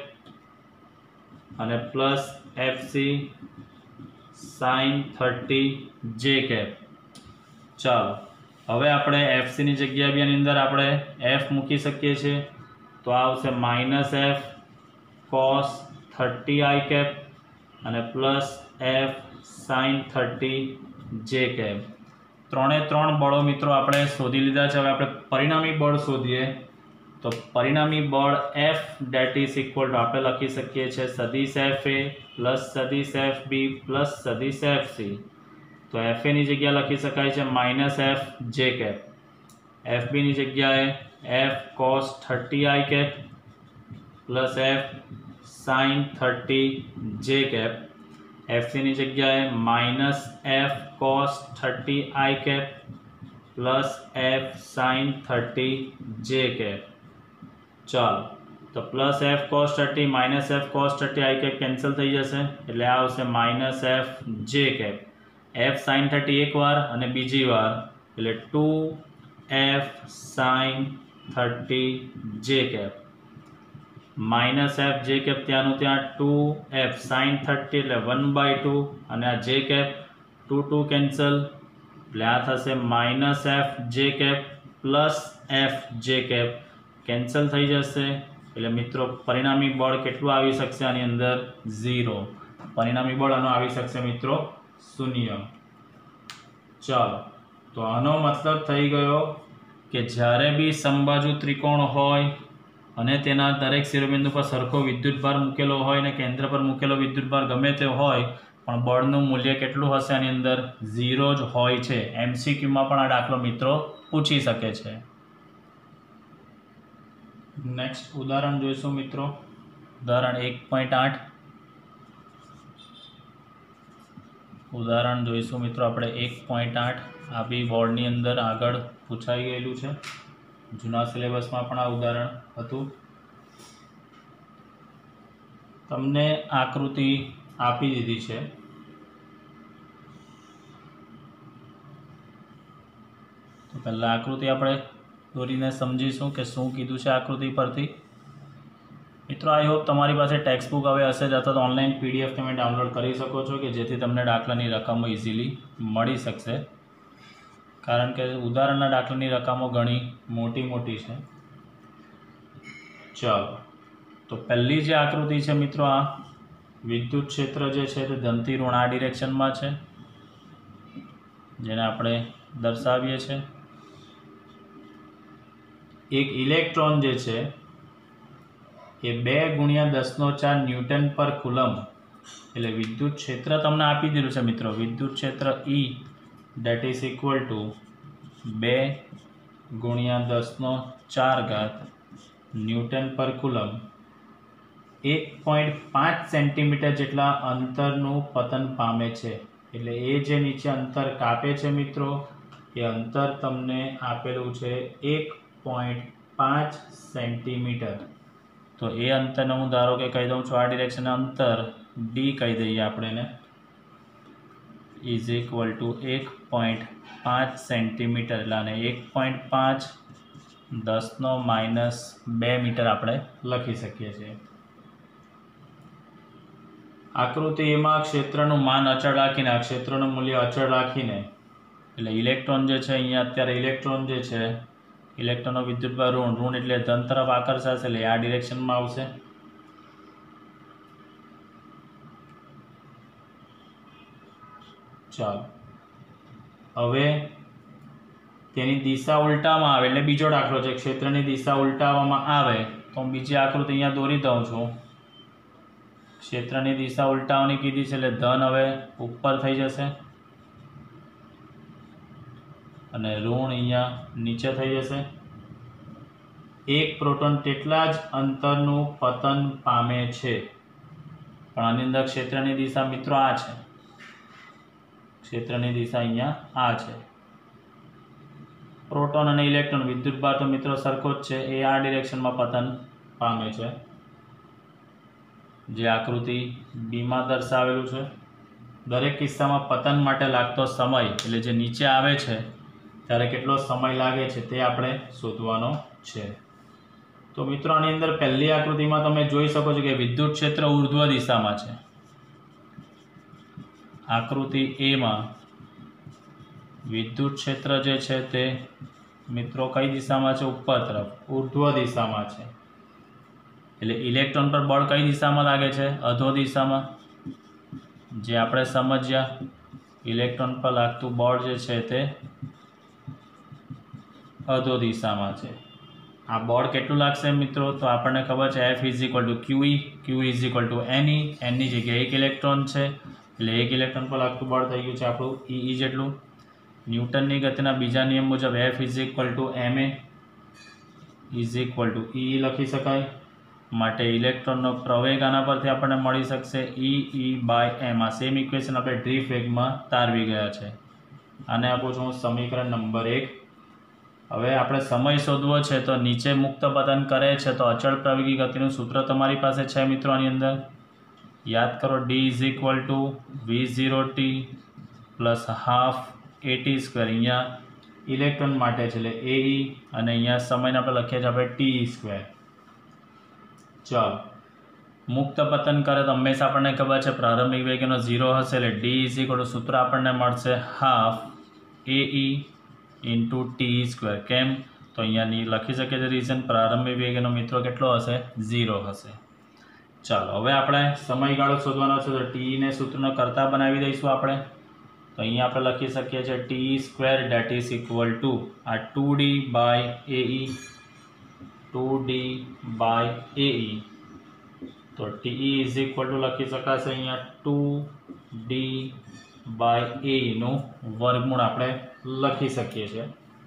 અને plus FC sine thirty J cap. ચાલો હવે આપણે એફસીની જગ્યાએ બી આની અંદર આપણે એફ મૂકી શકીએ છીએ, તો આ આવશે minus F cos thirty I cap અને plus F sine thirty J cap. ત્રણે ત્રણ બળો મિત્રો આપણે શોધી લીધા છે. હવે આપણે પરિણામી બળ શોધીએ, તો પરિણામી બળ F that is equal to આપણે લખી શકીએ છીએ સદિશ એફ એ પ્લસ સદિશ એફ બી પ્લસ સદિશ એફ સી. તો એફ એની જગ્યાએ લખી શકાય છે minus F J cap, F બીની જગ્યાએ F cos thirty I cap plus F sine thirty J cap, એફસીની જગ્યાએ minus F cos thirty I cap plus F sine thirty J cap. ચાલો તો plus F cos thirty minus F cos thirty I cap cancel થઈ જશે એટલે આ આવશે minus F J cap. F sine thirty એક વાર અને બીજી વાર એટલે two F sine thirty J cap minus F J cap ત્યાંનું ત્યાં ટુ એફ સાઇન થર્ટી એટલે વન બાય ટુ અને આ જે કેપ ટુ ટુ કેન્સલ એટલે આ થશે minus F J cap plus F J cap cancel થઈ જશે એટલે મિત્રો પરિણામી બળ કેટલું આવી શકશે આની અંદર? ઝીરો. પરિણામી બળ આનો આવી શકશે મિત્રો શૂન્ય. ચાલો તો આનો મતલબ થઈ ગયો કે જ્યારે બી સમબાજુ ત્રિકોણ હોય અને તેના દરેક શિરોબિંદુ પર સરખો વિદ્યુતભાર મૂકેલો હોય અને કેન્દ્ર પર મૂકેલો વિદ્યુતભાર ગમે તે હોય પણ બળનું મૂલ્ય કેટલું હશે આની અંદર? ઝીરો જ હોય છે. એમસીક્યુમાં પણ આ દાખલો મિત્રો પૂછી શકે છે. નેક્સ્ટ ઉદાહરણ જોઈશું મિત્રો. ઉદાહરણ એક પોઈન્ટ આઠ ઉદાહરણ જોઈશું મિત્રો આપણે એક પોઈન્ટ આઠ. આ બી બોર્ડની અંદર આગળ પૂછાઈ ગયેલું છે, જૂના સિલેબસમાં પણ આ ઉદાહરણ હતું. તમને આકૃતિ આપી દીધી છે, તો પહેલાં આકૃતિ આપણે દોરીને સમજીશું કે શું કીધું છે આકૃતિ પરથી. મિત્રો આઈ હોપ તમારી પાસે ટેક્સ્ટ બુક હવે હશે જ અથવા તો ઓનલાઈન પીડીએફ તમે ડાઉનલોડ કરી શકો છો કે જેથી તમને દાખલાની રકમો ઇઝીલી મળી શકશે, કારણ કે ઉદાહરણના દાખલાની રકમો ઘણી મોટી મોટી છે. ચાલો તો પહેલી જે આકૃતિ છે મિત્રો, આ વિદ્યુત ક્ષેત્ર જે છે તે ધનથી ઋણ આ ડિરેક્શનમાં છે, જેને આપણે દર્શાવીએ છીએ. એક ઇલેક્ટ્રોન જે છે એ બે ગુણ્યા દસનો ચાર ન્યૂટન પર કુલમ એટલે વિદ્યુત ક્ષેત્ર તમને આપી દીધું છે મિત્રો. વિદ્યુત ક્ષેત્ર E that is equal to બે ગુણ્યા દસનો ચાર ઘાત ન્યૂટન પર કુલમ એક પોઈન્ટ પાંચ સેન્ટીમીટર જેટલા અંતરનું પતન પામે છે. એટલે એ જે નીચે અંતર કાપે છે મિત્રો, એ અંતર તમને આપેલું છે એક પોઈન્ટ પાંચ સેન્ટીમીટર. તો એ અંતરને હું ધારો કે કહી દઉં છું આ ડિરેક્શન અંતર ડી કહી દઈએ આપણે એને, ઇઝ ઇક્વલ ટુ એક પોઈન્ટ પાંચ સેન્ટીમીટર એટલે આને એક પોઈન્ટ પાંચ દસનો માઇનસ બે મીટર આપણે લખી શકીએ છીએ. આકૃતિ એમાં ક્ષેત્રનું માન અચળ રાખીને આ ક્ષેત્રનું મૂલ્ય અચળ રાખીને એટલે ઇલેક્ટ્રોન જે છે અહીંયા અત્યારે ઇલેક્ટ્રોન જે છે ઇલેક્ટ્રોનનો વિદ્યુતભાર ઋણ ઋણ એટલે ધન તરફ આકર્ષાશે એટલે આ ડિરેક્શનમાં આવશે. ચાલો હવે તેની દિશા ઉલટાવવામાં આવે એટલે બીજો દાખલો છે, ક્ષેત્રની દિશા ઉલટાવવામાં આવે તો હું બીજી આકૃતિ અહીંયા દોરી દઉં છું. ક્ષેત્રની દિશા ઉલટાવવાની કીધી છે એટલે ધન હવે ઉપર થઈ જશે અને ઋણ અહીંયા નીચે થઈ જશે. એક પ્રોટોન તેટલા જ અંતરનું પતન પામે છે, પણ આની અંદર ક્ષેત્રની દિશા મિત્રો આ છે. ક્ષેત્રની દિશા અહીંયા આ છે. પ્રોટોન અને ઇલેક્ટ્રોન વિદ્યુતભાર તો મિત્રો સરખો જ છે, એ આ ડિરેક્શનમાં પતન પામે છે, જે આકૃતિ બીમાં દર્શાવેલું છે. દરેક કિસ્સામાં પતન માટે લાગતો સમય એટલે જે નીચે આવે છે ત્યારે કેટલો સમય લાગે છે તે આપણે શોધવાનો છે. તો મિત્રો આની અંદર પહેલી આકૃતિમાં તમે જોઈ શકો છો કે વિદ્યુત ક્ષેત્ર ઉર્ધ્વ દિશામાં છે. આકૃતિ એમાં વિદ્યુત ક્ષેત્ર જે છે તે મિત્રો કઈ દિશામાં છે? ઉપર તરફ ઉર્ધ્વ દિશામાં છે. એટલે ઇલેક્ટ્રોન પર બળ કઈ દિશામાં લાગે છે? અધો દિશામાં. જે આપણે સમજ્યા ઇલેક્ટ્રોન પર લાગતું બળ જે છે તે અધો દિશામાં છે. આ બળ કેટલું લાગશે મિત્રો? તો આપણને ખબર છે F is equal to Q E, Q is equal to N E. એનની જગ્યાએ એક ઇલેક્ટ્રોન છે એટલે એક ઇલેક્ટ્રોન પર લાગતું બળ થઈ ગયું છે આપણું ઈ જેટલું. ન્યૂટનની ગતિના બીજા નિયમ મુજબ F is equal to M A is equal to E લખી શકાય. માટે ઇલેક્ટ્રોનનો પ્રવેગ આના પરથી આપણને મળી શકશે ઈ ઈ બાય એમ. આ સેમ ઇક્વેશન આપણે ડ્રીફ્ટ વેગમાં તારવી ગયા છે. આને આપું છું સમીકરણ નંબર એક. હવે આપણે સમય શોધવો છે તો નીચે મુક્ત પતન કરે છે તો અચળ પ્રવેગી ગતિનું સૂત્ર તમારી પાસે છે મિત્રો. આની અંદર યાદ કરો D is equal to V zero T plus half A T square. અહીંયા ઇલેક્ટ્રોન માટે છે એટલે એ ઈ અને અહીંયા સમયને આપણે લખીએ છીએ આપણે ટી સ્ક્વેર. ચાલો મુક્ત પતન કરે તો હંમેશા આપણને ખબર છે પ્રારંભિક વેગ એનો ઝીરો હશે એટલે ડી ઇઝ ઇક્વલ ટુ સૂત્ર આપણને મળશે half A E into T square. કેમ? તો અહીંયાની લખી શકીએ છીએ રીઝન પ્રારંભિક વેગ એનો મિત્રો કેટલો હશે? ઝીરો હશે. ચાલો હવે આપણે સમયગાળો શોધવાનો છે તો ટીને સૂત્રનો કરતા બનાવી દઈશું આપણે. તો અહીંયા આપણે લખી શકીએ છીએ T square that is equal to આ two D by A E, two D by A E. તો ટી ઇઝ ઇક્વલ ટુ લખી શકાશે અહીંયા ટુ ડી બાય એ ઈનું વર્ગમૂળ આપણે લખી શકીએ છીએ.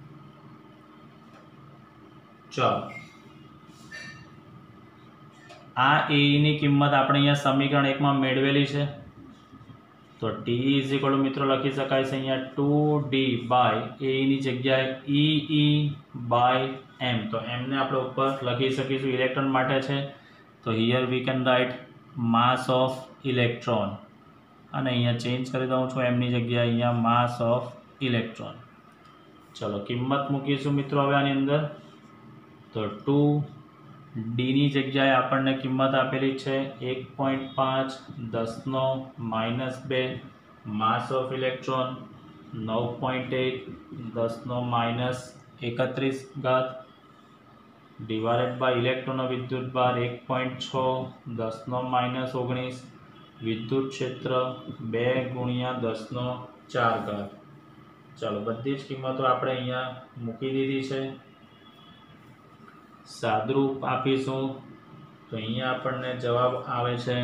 ચાલો આ એ ની કિંમત આપણે અહીંયા સમીકરણ એકમાં મેળવેલી છે. તો ટી ઇઝ ઇક્વલ ટુ મિત્રો લખી શકાય છે અહીંયા ટુ ડી બાય એ ની જગ્યાએ ઈ ઈ બાય એમ. તો એમને આપણે ઉપર લખી શકીશું ઇલેક્ટ્રોન માટે છે તો here we can write mass of electron અને અહીંયા ચેન્જ કરી દઉં છું એમની જગ્યાએ અહીંયા માસ ઓફ ઇલેક્ટ્રોન. ચલો કિંમત મૂકીશું મિત્રો હવે આની અંદર. તો ટુ ડીની જગ્યાએ આપણને કિંમત આપેલી છે એક પોઈન્ટ પાંચ દસનો માઇનસ બે માસ ઓફ ઇલેક્ટ્રોન, નવ પોઈન્ટ એક દસનો માઇનસ એકત્રીસ ઘાત ડિવાઇડેડ બાય ઇલેક્ટ્રોનનો વિદ્યુત ભાર એક પોઈન્ટ છ દસનો માઇનસ ઓગણીસ, વિદ્યુત ક્ષેત્ર બે ગુણ્યા દસનો ચાર ઘાત. ચાલો બધી જ કિંમતો આપણે અહીંયા મૂકી દીધી છે. સાદરૂપ આપીશું તો અહીંયા આપણને જવાબ આવે છે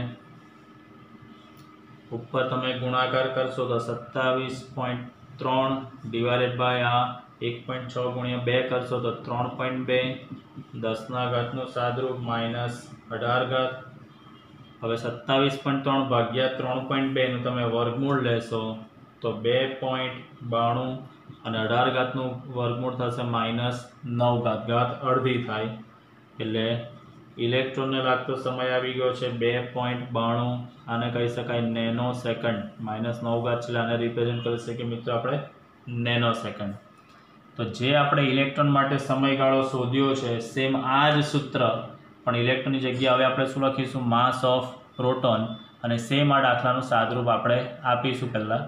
ઉપર તમે ગુણાકાર કરશો તો સત્તાવીસ પોઈન્ટ ત્રણ ડિવાઇડેડ બાય આ એક પોઈન્ટ છ ગુણ્યા બે કરશો તો ત્રણ પોઈન્ટ બે દસના ઘાતનું સાદરૂપ માઇનસ અઢાર ઘાત. હવે સત્તાવીસ પોઈન્ટ ત્રણ ભાગ્યા ત્રણ પોઈન્ટ બેનું તમે વર્ગમૂળ લેશો તો બે પોઈન્ટ બાણું અને અઢાર ઘાતનું વર્ગમૂળ થશે માઇનસ નવ ઘાત. ઘાત અડધી થાય એટલે ઇલેક્ટ્રોનને લાગતો સમય આવી ગયો છે બે પોઈન્ટ બાણું. આને કહી શકાય નેનો સેકન્ડ. માઇનસ નવ ઘાત છે આને રિપ્રેઝેન્ટ કરી શકીએ મિત્રો આપણે નેનો સેકન્ડ. તો જે આપણે ઇલેક્ટ્રોન માટે સમયગાળો શોધ્યો છે સેમ આ જ સૂત્ર પણ ઇલેક્ટ્રોનની જગ્યાએ હવે આપણે શું લખીશું? Mass of proton. અને સેમ આ દાખલાનું સાદરૂપ આપણે આપીશું પહેલાં.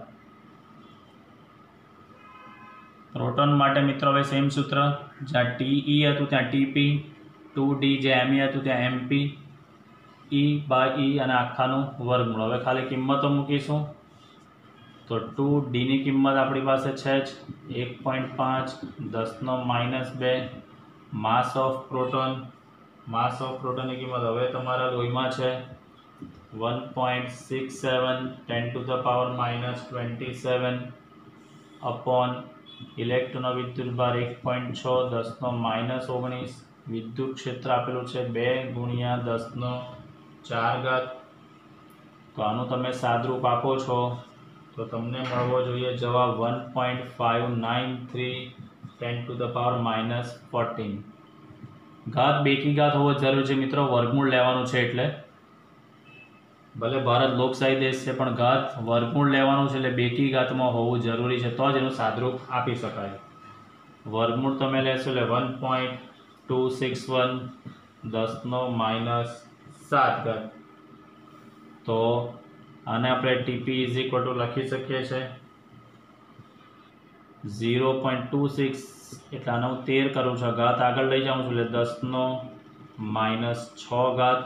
પ્રોટોન માટે મિત્રો હવે સેમ સૂત્ર, જ્યાં ટી ઈ હતું ત્યાં ટીપી, ટુ ડી જે એમ ઈ હતું ત્યાં એમપી, ઈ બાય ઈ અને આખાનું વર્ગમૂળ. હવે ખાલી કિંમતો મૂકીશું तो टू डी की किंमत अपनी पास है एक पॉइंट पाँच दस नो माइनस बे mass of proton mass of proton की किंमत हवे तमारा लोहीमां है one point six seven ten to the power minus twenty seven upon electron विद्युत भार एक पॉइंट छ दस नो माइनस ओगनीस विद्युत क्षेत्र आपेलू है बे गुणिया दस नो चार घात। तो आनु तमे सादरूप आपो छो तो तमने मळवो जोईए जवाब one point five nine three ten to the power minus fourteen. घात बेकी घात होवो जरूरी है मित्रों, वर्गमूल लेवानुं छे एटले भले भारत लोकशाही देश है पण घात वर्गमूल लेवानुं छे एटले बेकी घातमां होवुं जरूरी है तो ज एनुं सादरूप आपी शकाय। वर्गमूल तमे लेशो एटले one point two six one दस नो माइनस सात घात। तो आने अपने टीपी इज इक्वल टू लखी सकीए छे जीरो पॉइंट टू सिक्स एटले आने हूँ तेर करूँ छूँ घात आगळ लई जाऊँ छूँ एटले दस नो माइनस छ घात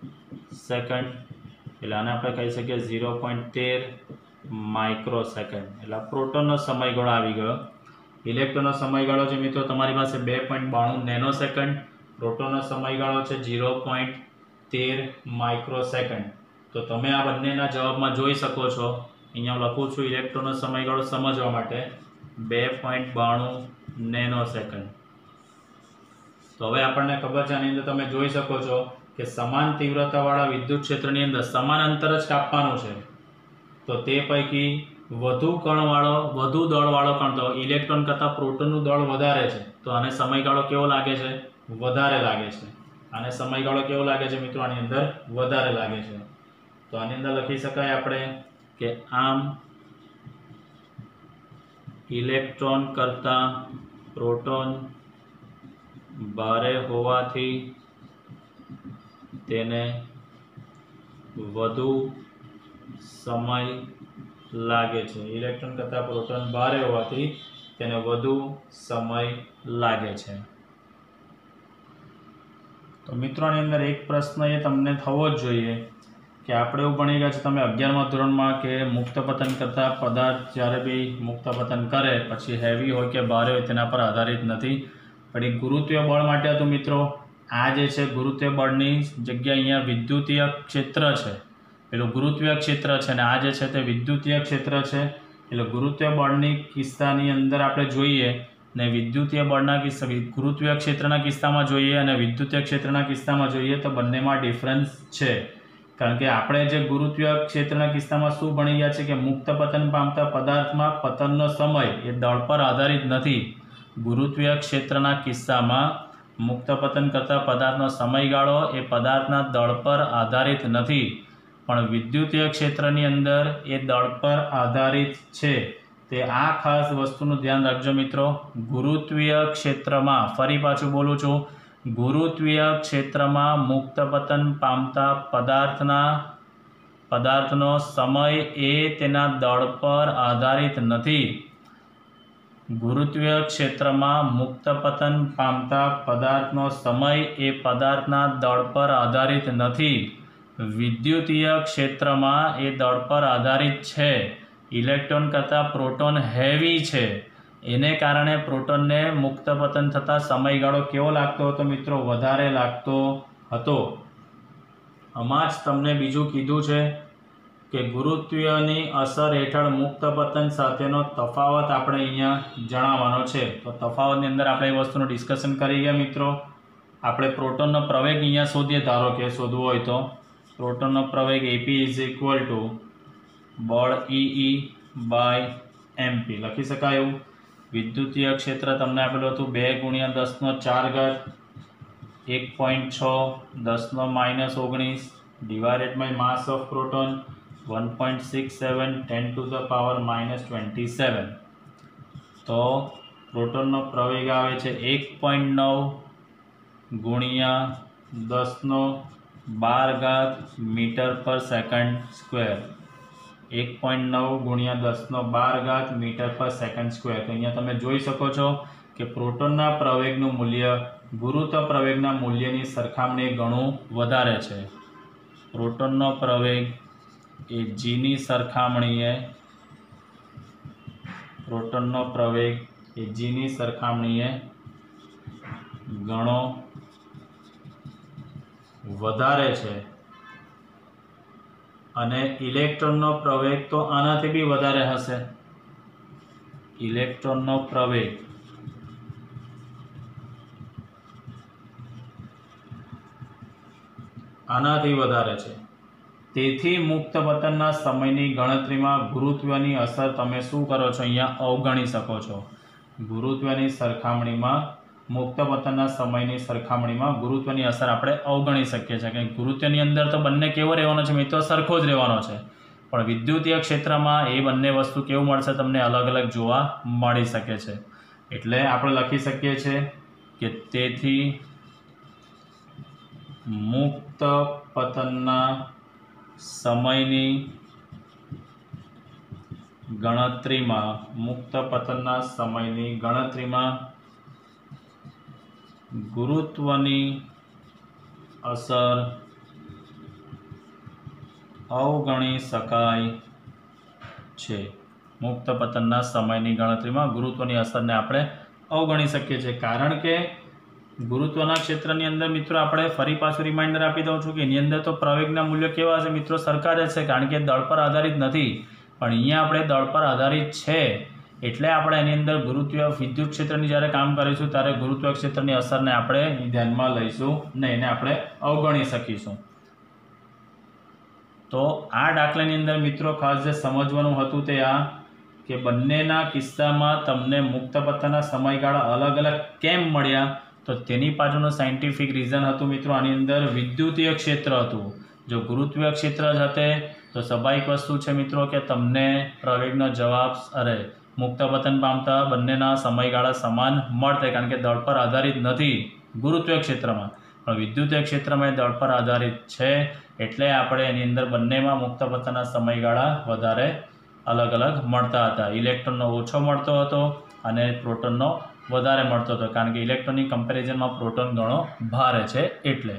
सेकंड एटले आने आपणे कही सकीए जीरो पॉइंट तेर माइक्रो सेकंड एटले प्रोटोननो समयगाळो आवी गयो। इलेक्ट्रॉननो समयगाळो छे मित्रों तमारी पासे बे पॉइंट बाणु नेनो सेकंड, प्रोटोननो समयगाळो छे जीरो पॉइंट तेर माइक्रो सेकंड। तो तमे आ बंनेना जवाबमां जोई शको छो अहींया लखुं छुं इलेक्ट्रॉननो समयगाळो समजवा माटे बे पॉइंट बाणु नेनो सेकंड। तो हवे आपणने खबर छे आनी अंदर तमे जोई शको छो के समान तीव्रतावाळा विद्युत क्षेत्रनी अंदर समान अंतर ज कापवानुं छे तो ते पैकी વધુ કણવાળો વધુ દળવાળો કણ તો ઇલેક્ટ્રોન કરતાં પ્રોટોનનું દળ વધારે છે તો આને સમયગાળો કેવો લાગે છે વધારે લાગે છે। આને સમયગાળો કેવો લાગે છે મિત્રો આની અંદર વધારે લાગે છે। તો આની અંદર લખી શકાય આપણે કે આમ ઇલેક્ટ્રોન કરતાં પ્રોટોન ભારે હોવાથી તેને વધુ સમય लागे छे। इलेक्ट्रॉन करता प्रोटोन भारे होवाथी तेने वधु समय लागे छे। तो मित्रों ने अंदर एक प्रश्न ये तमने थवो ज जोईए कि आपणे एवुं भणी गया छे तमे अगियारमां धोरणमां के मुक्त पतन करता पदार्थ ज्यारे बी मुक्त पतन करे पछी हेवी होय के भारे होय तेना पर आधारित नथी पण एक गुरुत्वीय बळ माटे हतुं मित्रों। आ जे छे गुरुत्वीय बळनी जग्याए अहींया विद्युतीय क्षेत्र छे पेलू गुरुत्वीय क्षेत्र है आ जे छे ते विद्युतीय क्षेत्र है एटले गुरुत्वीय बळनी किस्सानी अंदर आपणे जोईए ने विद्युतीय बळना किस्सा गुरुत्वीय क्षेत्रना किस्सामां जोईए अने विद्युतीय क्षेत्रना किस्सामां जोईए तो बंनेमां डिफरन्स छे कारण के आपणे जे गुरुत्वीय क्षेत्रना किस्सामां शुं भणी गया छे के मुक्त पतन पामता पदार्थमां पतननो समय ए दळ पर आधारित नथी। गुरुत्वीय क्षेत्रना किस्सामां मुक्त पतन करता पदार्थनो समयगाळो ए पदार्थना दळ पर आधारित नथी पण विद्युतीय क्षेत्रनी अंदर ए दळ पर आधारित छे। ते आ खास वस्तुनुं ध्यान राखजो मित्रों। गुरुत्वीय क्षेत्रमां फरी पाछुं बोलुं छुं गुरुत्वीय क्षेत्रमां मुक्त पतन पामता पदार्थना पदार्थनो समय ए तेना दळ पर आधारित नथी। गुरुत्वीय क्षेत्रमां मुक्त पतन पामता पदार्थनो समय ए पदार्थना दळ पर आधारित नथी। विद्युतीय क्षेत्र में ए दळ पर आधारित है। इलेक्ट्रॉन करता प्रोटोन हेवी है एने कारणे प्रोटोन ने मुक्त पतन थता समयगाळो केवो लागतो हतो मित्रों वधारे लागतो हतो। आमां ज तमने बीजुं कीधुं छे के गुरुत्वीयनी असर हेठळ मुक्त पतन साथेनो तफावत आपणे अहींया जणावવાનો छे। तो तफावतनी अंदर आपणे ए वस्तुनुं डिस्कशन करी गया मित्रों। आपणे प्रोटोननो प्रवेग अहींया शोधीए धारो के शोधवो होय तो प्रोटोन प्रवेग एपी इज इक्वल टू बळ ई बाय एम पी लखी शकाय। विद्युतीय क्षेत्र तमने आपेलुं हतुं बे गुणिया दस नो चार घात एक पॉइंट छ दस नो माइनस ओगनीस divided by mass of proton one point six seven ten to the power minus twenty seven. तो प्रोटोन प्रवेग आवे छे एक पॉइंट नौ गुणिया दस नो बार घात मीटर पर सेकंड स्क्वेर एक पॉइंट नौ गुणिया दस नो बार घात मीटर पर सेकंड स्क्वेर। तो अहींया तमे जोई शको छो कि प्रोटोनना प्रवेगनुं मूल्य गुरुत्व प्रवेगना मूल्यनी सरखामणी घणुं वधारे छे। प्रोटोननो प्रवेग ए जीनी सरखामणीए પ્રોટોનનો પ્રવેગ એ જીની સરખામણીએ ઘણો વધારે છે અને ઇલેક્ટ્રોનનો પ્રવેગ તો આનાથી બી વધારે હશે. ઇલેક્ટ્રોનનો પ્રવેગ આનાથી વધારે છે. તેથી મુક્ત પતનના સમયની ગણતરીમાં ગુરુત્વની અસર તમે શું કરો છો? અહીંયા અવગણી શકો છો. ગુરુત્વની સરખામણીમાં મુક્ત પતનના સમયની સરખામણીમાં ગુરુત્વની અસર આપણે અવગણી શકીએ છીએ કે ગુરુત્વની અંદર તો બંને કેવો રહેવાનો છે મિત્રો? સરખો જ રહેવાનો છે. પણ વિદ્યુતીય ક્ષેત્રમાં એ બંને વસ્તુ કેવું મળશે તમને? અલગ અલગ જોવા મળી શકે છે. એટલે આપણે લખી શકીએ છીએ કે તેથી મુક્ત પતનના સમયની ગણતરીમાં મુક્ત પતનના સમયની ગણતરીમાં ગુરુત્વની અસર અવગણી શકાય છે. મુક્ત પતનના સમયની ગણતરીમાં ગુરુત્વની અસરને આપણે અવગણી શકીએ છીએ. કારણ કે ગુરુત્વના ક્ષેત્રની અંદર મિત્રો આપણે ફરી પાછું રિમાઇન્ડર આપી દઉં છું કે એની અંદર તો પ્રવેગના મૂલ્ય કેવા હશે મિત્રો? સરખા જ છે. કારણ કે દળ પર આધારિત નથી, પણ અહીંયા આપણે દળ પર આધારિત છે એટલે આપણે એની અંદર ગુરુત્વ વિદ્યુત ક્ષેત્રની જ્યારે કામ કરીશું ત્યારે ગુરુત્વ ક્ષેત્રની અસરને આપણે ધ્યાનમાં લઈશું નહીં, એને આપણે અવગણી શકીશું. તો આ દાખલાની અંદર મિત્રો ખાસ જે સમજવાનું હતું તે આ કે બંનેના કિસ્સામાં તમને મુક્ત પતનના સમયગાળા અલગ અલગ કેમ મળ્યા? તો તેની પાછળનું સાયન્ટિફિક રીઝન હતું મિત્રો આની અંદર વિદ્યુતીય ક્ષેત્ર હતું. જો ગુરુત્વીય ક્ષેત્ર જ હતે તો સ્વાભાવિક વસ્તુ છે મિત્રો કે તમને પ્રવેગનો જવાબ અરે મુક્ત પતન પામતા બંનેના સમયગાળા સમાન મળતે, કારણ કે દળ પર આધારિત નથી ગુરુત્વીય ક્ષેત્રમાં, પણ વિદ્યુતીય ક્ષેત્રમાં દળ પર આધારિત છે. એટલે આપણે એની અંદર બંનેમાં મુક્ત પતનના સમયગાળા વધારે અલગ અલગ મળતા હતા. ઇલેક્ટ્રોનનો ઓછો મળતો હતો અને પ્રોટોનનો વધારે મળતો હતો, કારણ કે ઇલેક્ટ્રોનની કમ્પેરિઝનમાં પ્રોટોન ઘણો ભારે છે એટલે.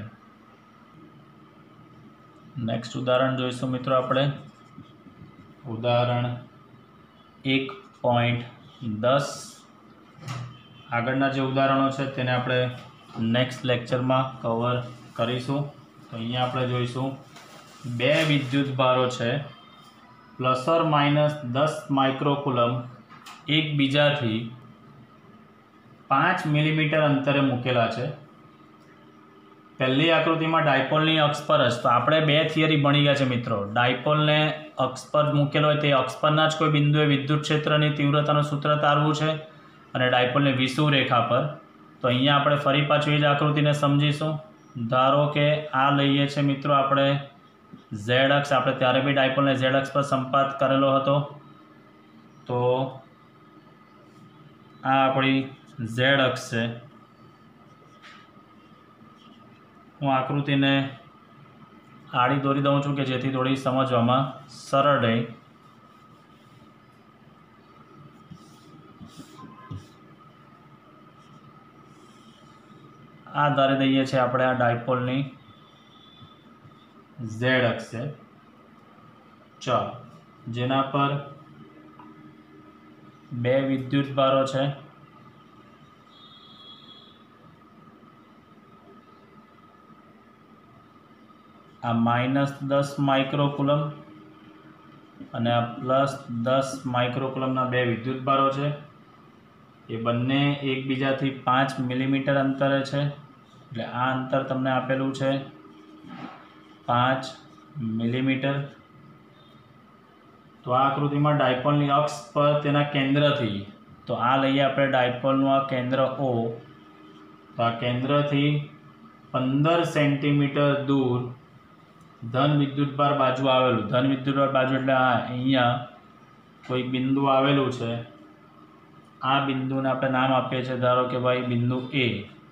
નેક્સ્ટ ઉદાહરણ જોઈશું મિત્રો આપણે. ઉદાહરણ એક પોઈન્ટ દસ. આગળના જે ઉદાહરણો છે તેને આપણે નેક્સ્ટ લેક્ચરમાં કવર કરીશું. તો અહીંયા આપણે જોઈશું બે વિદ્યુત ભારો છે પ્લસ ઓર માઇનસ દસ માઇક્રોકુલમ એકબીજાથી પાંચ મિલીમીટર અંતરે મૂકેલા છે. પહેલી આકૃતિમાં ડાયપોલની અક્ષ પર જ, તો આપણે બે થિયરી ભણી ગયા છે મિત્રો. ડાયપોલને અક્ષ પર મૂકેલો હોય તે અક્ષ પરના જ કોઈ બિંદુએ વિદ્યુત ક્ષેત્રની તીવ્રતાનું સૂત્ર તારવું છે અને ડાયપોલને વિષુવ રેખા પર. તો અહીંયા આપણે ફરી પાછું એ જ આકૃતિને સમજીશું. ધારો કે આ લઈએ છે મિત્રો આપણે ઝેડ અક્ષ. આપણે ત્યારે બી ડાયપોલને ઝેડ અક્ષ પર સંપાત કરેલો હતો. તો આ આપણી ઝેડ અક્ષ છે. હું આકૃતિને આડી દોરી દઉં છું કે જેથી થોડી સમજવામાં સરળ રહે. આ ધારી દઈએ છીએ આપણે આ ડાયપોલની ઝેડ અક્ષ છે. ચાલો, જેના પર બે વિદ્યુત ભારો છે. આ માઇનસ દસ માઇક્રોકુલમ અને આ પ્લસ દસ માઇક્રોકુલમના બે વિદ્યુત ભારો છે. એ બંને એકબીજાથી પાંચ મિલીમીટર અંતરે છે. એટલે આ અંતર તમને આપેલું છે પાંચ મિલીમીટર. તો આ આકૃતિમાં ડાયપોલની અક્ષ પર તેના કેન્દ્રથી, તો આ લઈએ આપણે ડાયપોલનું આ કેન્દ્ર ઓ. તો આ કેન્દ્રથી પંદર સેન્ટીમીટર દૂર ધન વિદ્યુતભાર બાજુ આવેલું, ધન વિદ્યુતભાર બાજુ એટલે આ અહીંયા કોઈ બિંદુ આવેલું છે. આ બિંદુને આપણે નામ આપીએ છીએ ધારો કે ભાઈ બિંદુ એ.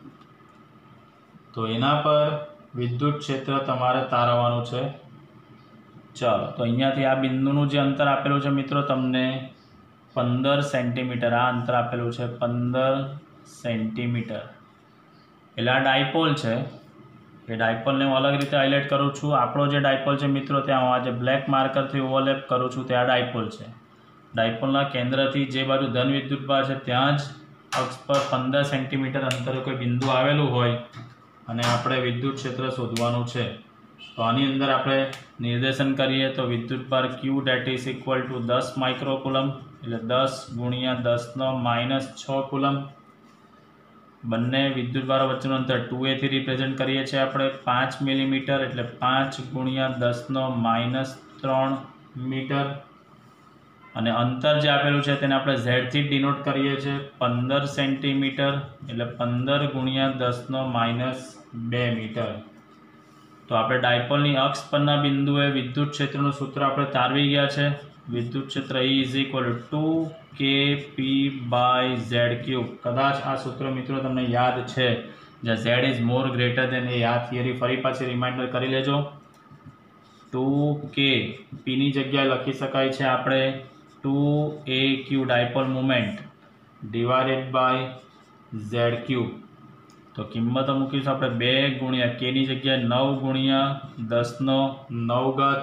તો એના પર વિદ્યુત ક્ષેત્ર તમારે તારવવાનું છે. ચાલો, તો અહીંયાથી આ બિંદુનું જે અંતર આપેલું છે મિત્રો તમને પંદર સેન્ટીમીટર આ અંતર આપેલું છે. પંદર સેન્ટીમીટર એટલે આ ડાયપોલ છે. એ ડાયપોલને હું અલગ રીતે હાઇલાઇટ કરું છું. આપણો જે ડાયપોલ છે મિત્રો ત્યાં હું આ જે બ્લેક માર્કરથી ઓવરલેપ કરું છું તે આ ડાયપોલ છે. ડાયપોલના કેન્દ્રથી જે બાજુ ધન વિદ્યુતભાર છે ત્યાં જ અક્ષ પર પંદર સેન્ટીમીટર અંતરે કોઈ બિંદુ આવેલું હોય અને આપણે વિદ્યુત ક્ષેત્ર શોધવાનું છે. તો આની અંદર આપણે નિર્દેશન કરીએ તો વિદ્યુતભાર q that is equal to દસ માઇક્રો કુલમ એટલે દસ ગુણ્યા દસનો માઇનસ છ કુલમ. બંને વિદ્યુતભારો વચ્ચેનું અંતર ટુ એથી રિપ્રેઝેન્ટ કરીએ છીએ આપણે પાંચ મિલીમીટર એટલે પાંચ ગુણ્યા દસનો માઇનસ ત્રણ મીટર. અને અંતર જે આપેલું છે તેને આપણે ઝેડથી ડિનોટ કરીએ છીએ પંદર સેન્ટીમીટર એટલે પંદર ગુણ્યા દસનો માઇનસ બે મીટર. તો આપણે ડાયપોલની અક્ષ પરના બિંદુએ વિદ્યુત ક્ષેત્રનું સૂત્ર આપણે તારવી ગયા છે. વિદ્યુત ક્ષેત્ર E is equal to k p by z cube. કદાચ આ સૂત્ર મિત્રો તમને યાદ છે, જ્યાં z is more greater than a. આ થિયરી ફરી પાછી રિમાઇન્ડર કરી લેજો. ટુ કે પીની જગ્યાએ લખી શકાય છે આપણે two a q dipole moment divided by z cube. તો કિંમતો મૂકીશું આપણે બે ગુણ્યા કેની જગ્યાએ નવ ગુણ્યા દસનો નવ ઘાત.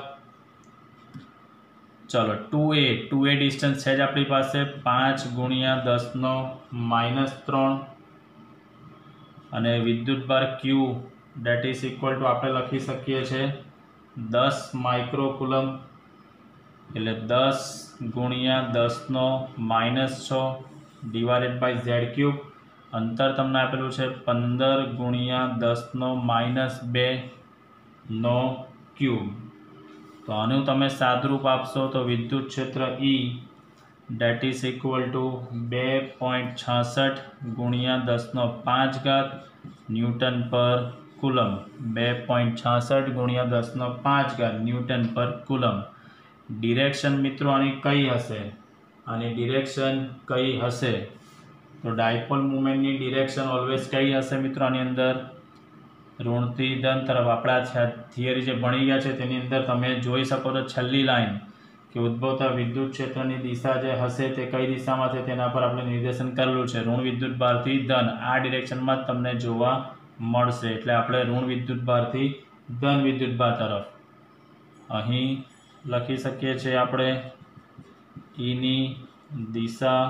ચલો two a two a distance છે જ આપણી પાસે પાંચ ગુણ્યા દસનો માઇનસ ત્રણ. અને વિદ્યુતભાર q that is equal to આપણે લખી શકીએ છીએ દસ માઇક્રો કુલમ એટલે દસ ગુણ્યા દસનો માઇનસ છ ડિવાઇડેડ બાય ઝેડ ક્યુબ. અંતર તમને આપેલું છે પંદર ગુણ્યા દસનો માઇનસ બે નો ક્યુબ. તો આનું તમે સાદરૂપ આપશો તો વિદ્યુત ક્ષેત્ર E that is equal to બે પોઈન્ટ છાસઠ ગુણ્યા દસનો પાંચ ઘાત ન્યૂટન પર કુલમ. બે પોઈન્ટ છાસઠ ગુણ્યા દસનો પાંચ ઘાત ન્યૂટન પર કુલમ. ડિરેક્શન મિત્રો આની કઈ હશે? આની ડિરેક્શન કઈ હશે? તો ડાયપોલ મુવમેન્ટની ડિરેક્શન ઓલવેઝ કઈ હશે મિત્રો? આની અંદર ઋણથી ધન તરફ. આપણા થિયરી જે ભણી ગયા છે તેની અંદર તમે જોઈ શકો છો છેલ્લી લાઈન કે ઉદ્ભવતા વિદ્યુત ક્ષેત્રની દિશા જે હશે તે કઈ દિશામાં છે તેના પર આપણે નિર્દેશન કરેલું છે ઋણ વિદ્યુત ભારથી ધન. આ ડિરેક્શનમાં જ તમને જોવા મળશે. એટલે આપણે ઋણ વિદ્યુત ભારથી ધન વિદ્યુત ભાર તરફ અહીં લખી શકીએ છીએ આપણે ઈની દિશા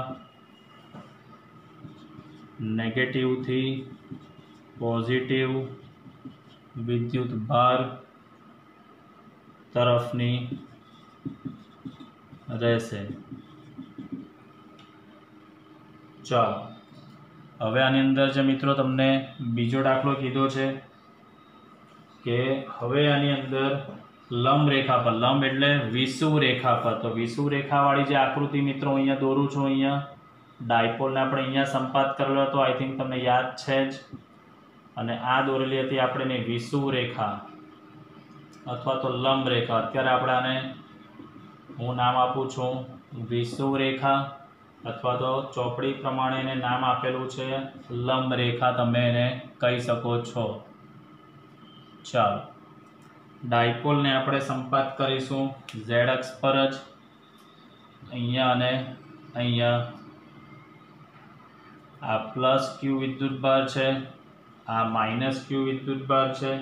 નેગેટિવથી પોઝિટિવ વિદ્યુત ભાર તરફની રહેશે. ચાલો હવે આની અંદર જે મિત્રો તમને બીજો દાખલો કીધો છે કે હવે આની અંદર લંબ રેખા પર, લંબ એટલે વિષુવ રેખા પર. તો વિષુવ રેખાવાળી જે આકૃતિ મિત્રો અહીંયા દોરું છું, અહીંયા ડાયપોલને આપણે અહીંયા સંપાત કરેલો હતો, આઈ થિંક તમને યાદ છે જ. અને આ દોરેલી હતી આપણે વિષુવ રેખા અથવા તો લંબ રેખા. અત્યારે આપણે આને હું નામ આપું છું વિષુવ રેખા અથવા તો ચોપડી પ્રમાણે એને નામ આપેલું છે લંબ રેખા, તમે એને કહી શકો છો. ચાલો ડાયપોલને આપણે સંપાત કરીશું ઝેડ અક્ષ પર જ, અહીંયા અને અહીંયા. આ પ્લસ ક્યુ વિદ્યુતભાર છે, આ માઇનસ ક્યુ વિદ્યુતભાર છે.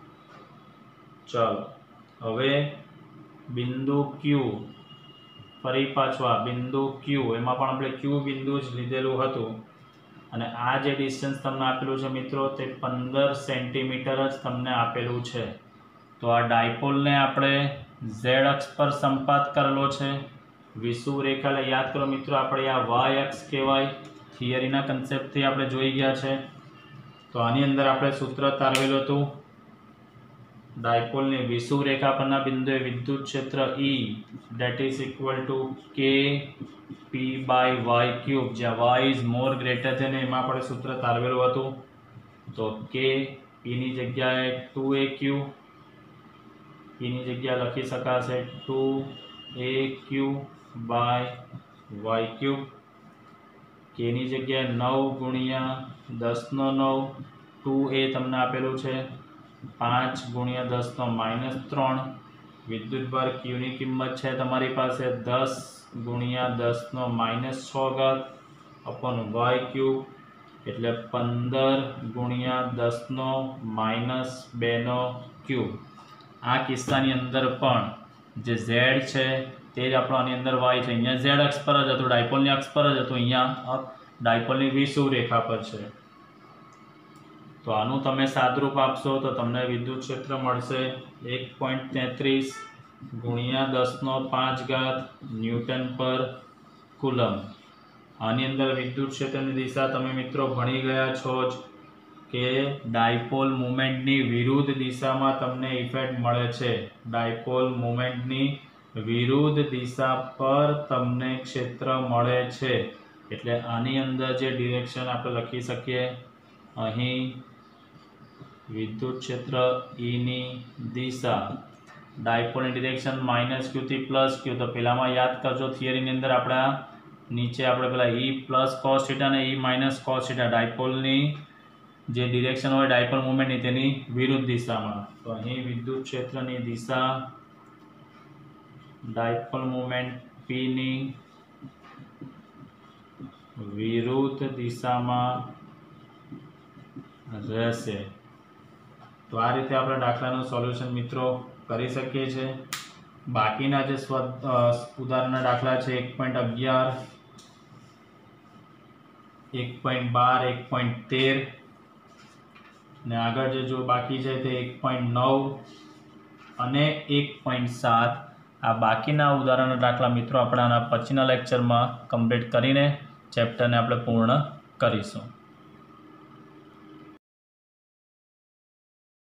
ચાલો હવે બિંદુ ક્યુ, ફરી પાછું આ બિંદુ ક્યુ, એમાં પણ આપણે ક્યુ બિંદુ જ લીધેલું હતું. અને આ જે ડિસ્ટન્સ તમને આપેલું છે મિત્રો તે પંદર સેન્ટીમીટર જ તમને આપેલું છે. તો આ ડાયપોલને આપણે ઝેડ અક્ષ પર સંપાત કરેલો છે વિષુવ રેખા. એટલે યાદ કરો મિત્રો આપણે આ વાય અક્ષ કહેવાય, થિયરીના કન્સેપ્ટથી આપણે જોઈ ગયા છે. તો આની અંદર આપણે સૂત્ર તારવેલું હતું ડાયપોલની વિષુવ રેખા પરના બિંદુએ વિદ્યુત ક્ષેત્ર E that is equal to k p by y cube, જ્યાં વાય ઇઝ મોર ગ્રેટર છે ને એમાં આપણે સૂત્ર તારવેલું હતું. તો કે પીની જગ્યાએ ટુ એ ક્યુ, પીની જગ્યાએ લખી શકાશે two a q by y cube. કેની જગ્યાએ નવ ગુણ્યા દસનો નવ, ટુ એ તમને આપેલું છે પાંચ ગુણ્યા દસનો માઇનસ ત્રણ. વિદ્યુતભાર ક્યુની કિંમત છે તમારી પાસે દસ ગુણ્યા દસનો માઇનસ છ ઘાત અપોન વાય ક્યુબ એટલે પંદર ગુણ્યા દસનો માઇનસ બેનો ક્યુબ. આ કિસ્સાની અંદર પણ જે ઝેડ છે તે જ આપણો આની અંદર વાય છે. અહીંયા ઝેડ અક્ષ પર જ હતું, ડાયપોલની અક્ષ પર જ હતું, અહીંયા ડાયપોલની વિષુવ રેખા પર છે. તો આનું તમે સાદરૂપ આપશો તો તમને વિદ્યુત ક્ષેત્ર મળશે એક પોઈન્ટ તેત્રીસ ગુણ્યા દસનો પાંચ ઘાત ન્યૂટન પર કુલમ. આની અંદર વિદ્યુત ક્ષેત્રની દિશા તમે મિત્રો ભણી ગયા છો જ કે ડાયપોલ મુમેન્ટની વિરુદ્ધ દિશામાં તમને ઇફેક્ટ મળે છે. ડાયપોલ મુમેન્ટની વિરુદ્ધ દિશા પર તમને ક્ષેત્ર મળે છે. એટલે આની અંદર જે ડિરેક્શન આપણે લખી શકીએ, અહીં વિદ્યુત ક્ષેત્ર ઈની દિશા ડાયપોલની ડિરેક્શન માઇનસ ક્યુથી પ્લસ ક્યુ. તો પહેલામાં યાદ કરજો થિયરીની અંદર આપણા નીચે આપણે પેલા ઈ પ્લસ કોસ થીટા અને ઈ માઇનસ કોસ થીટા ડાયપોલની જે ડિરેક્શન હોય ડાયપોલ મુવમેન્ટની તેની વિરુદ્ધ દિશામાં. તો અહીં વિદ્યુત ક્ષેત્રની દિશા ડાયપોલ મુવમેન્ટ પીની વિરુદ્ધ દિશામાં રહેશે. તો આ રીતે આપણે દાખલાનું સોલ્યુશન મિત્રો કરી શકીએ છીએ. બાકીના જે સ્વ ઉદાહરણના દાખલા છે એક પોઈન્ટ અગિયાર, એક પોઈન્ટ બાર, એક પોઈન્ટ તેર ને આગળ જે જો બાકી છે તે એક પોઈન્ટ નવ અને એક પોઈન્ટ સાત. આ બાકીના ઉદાહરણના દાખલા મિત્રો આપણે આના પછીના લેક્ચરમાં કમ્પ્લીટ કરીને ચેપ્ટરને આપણે પૂર્ણ કરીશું.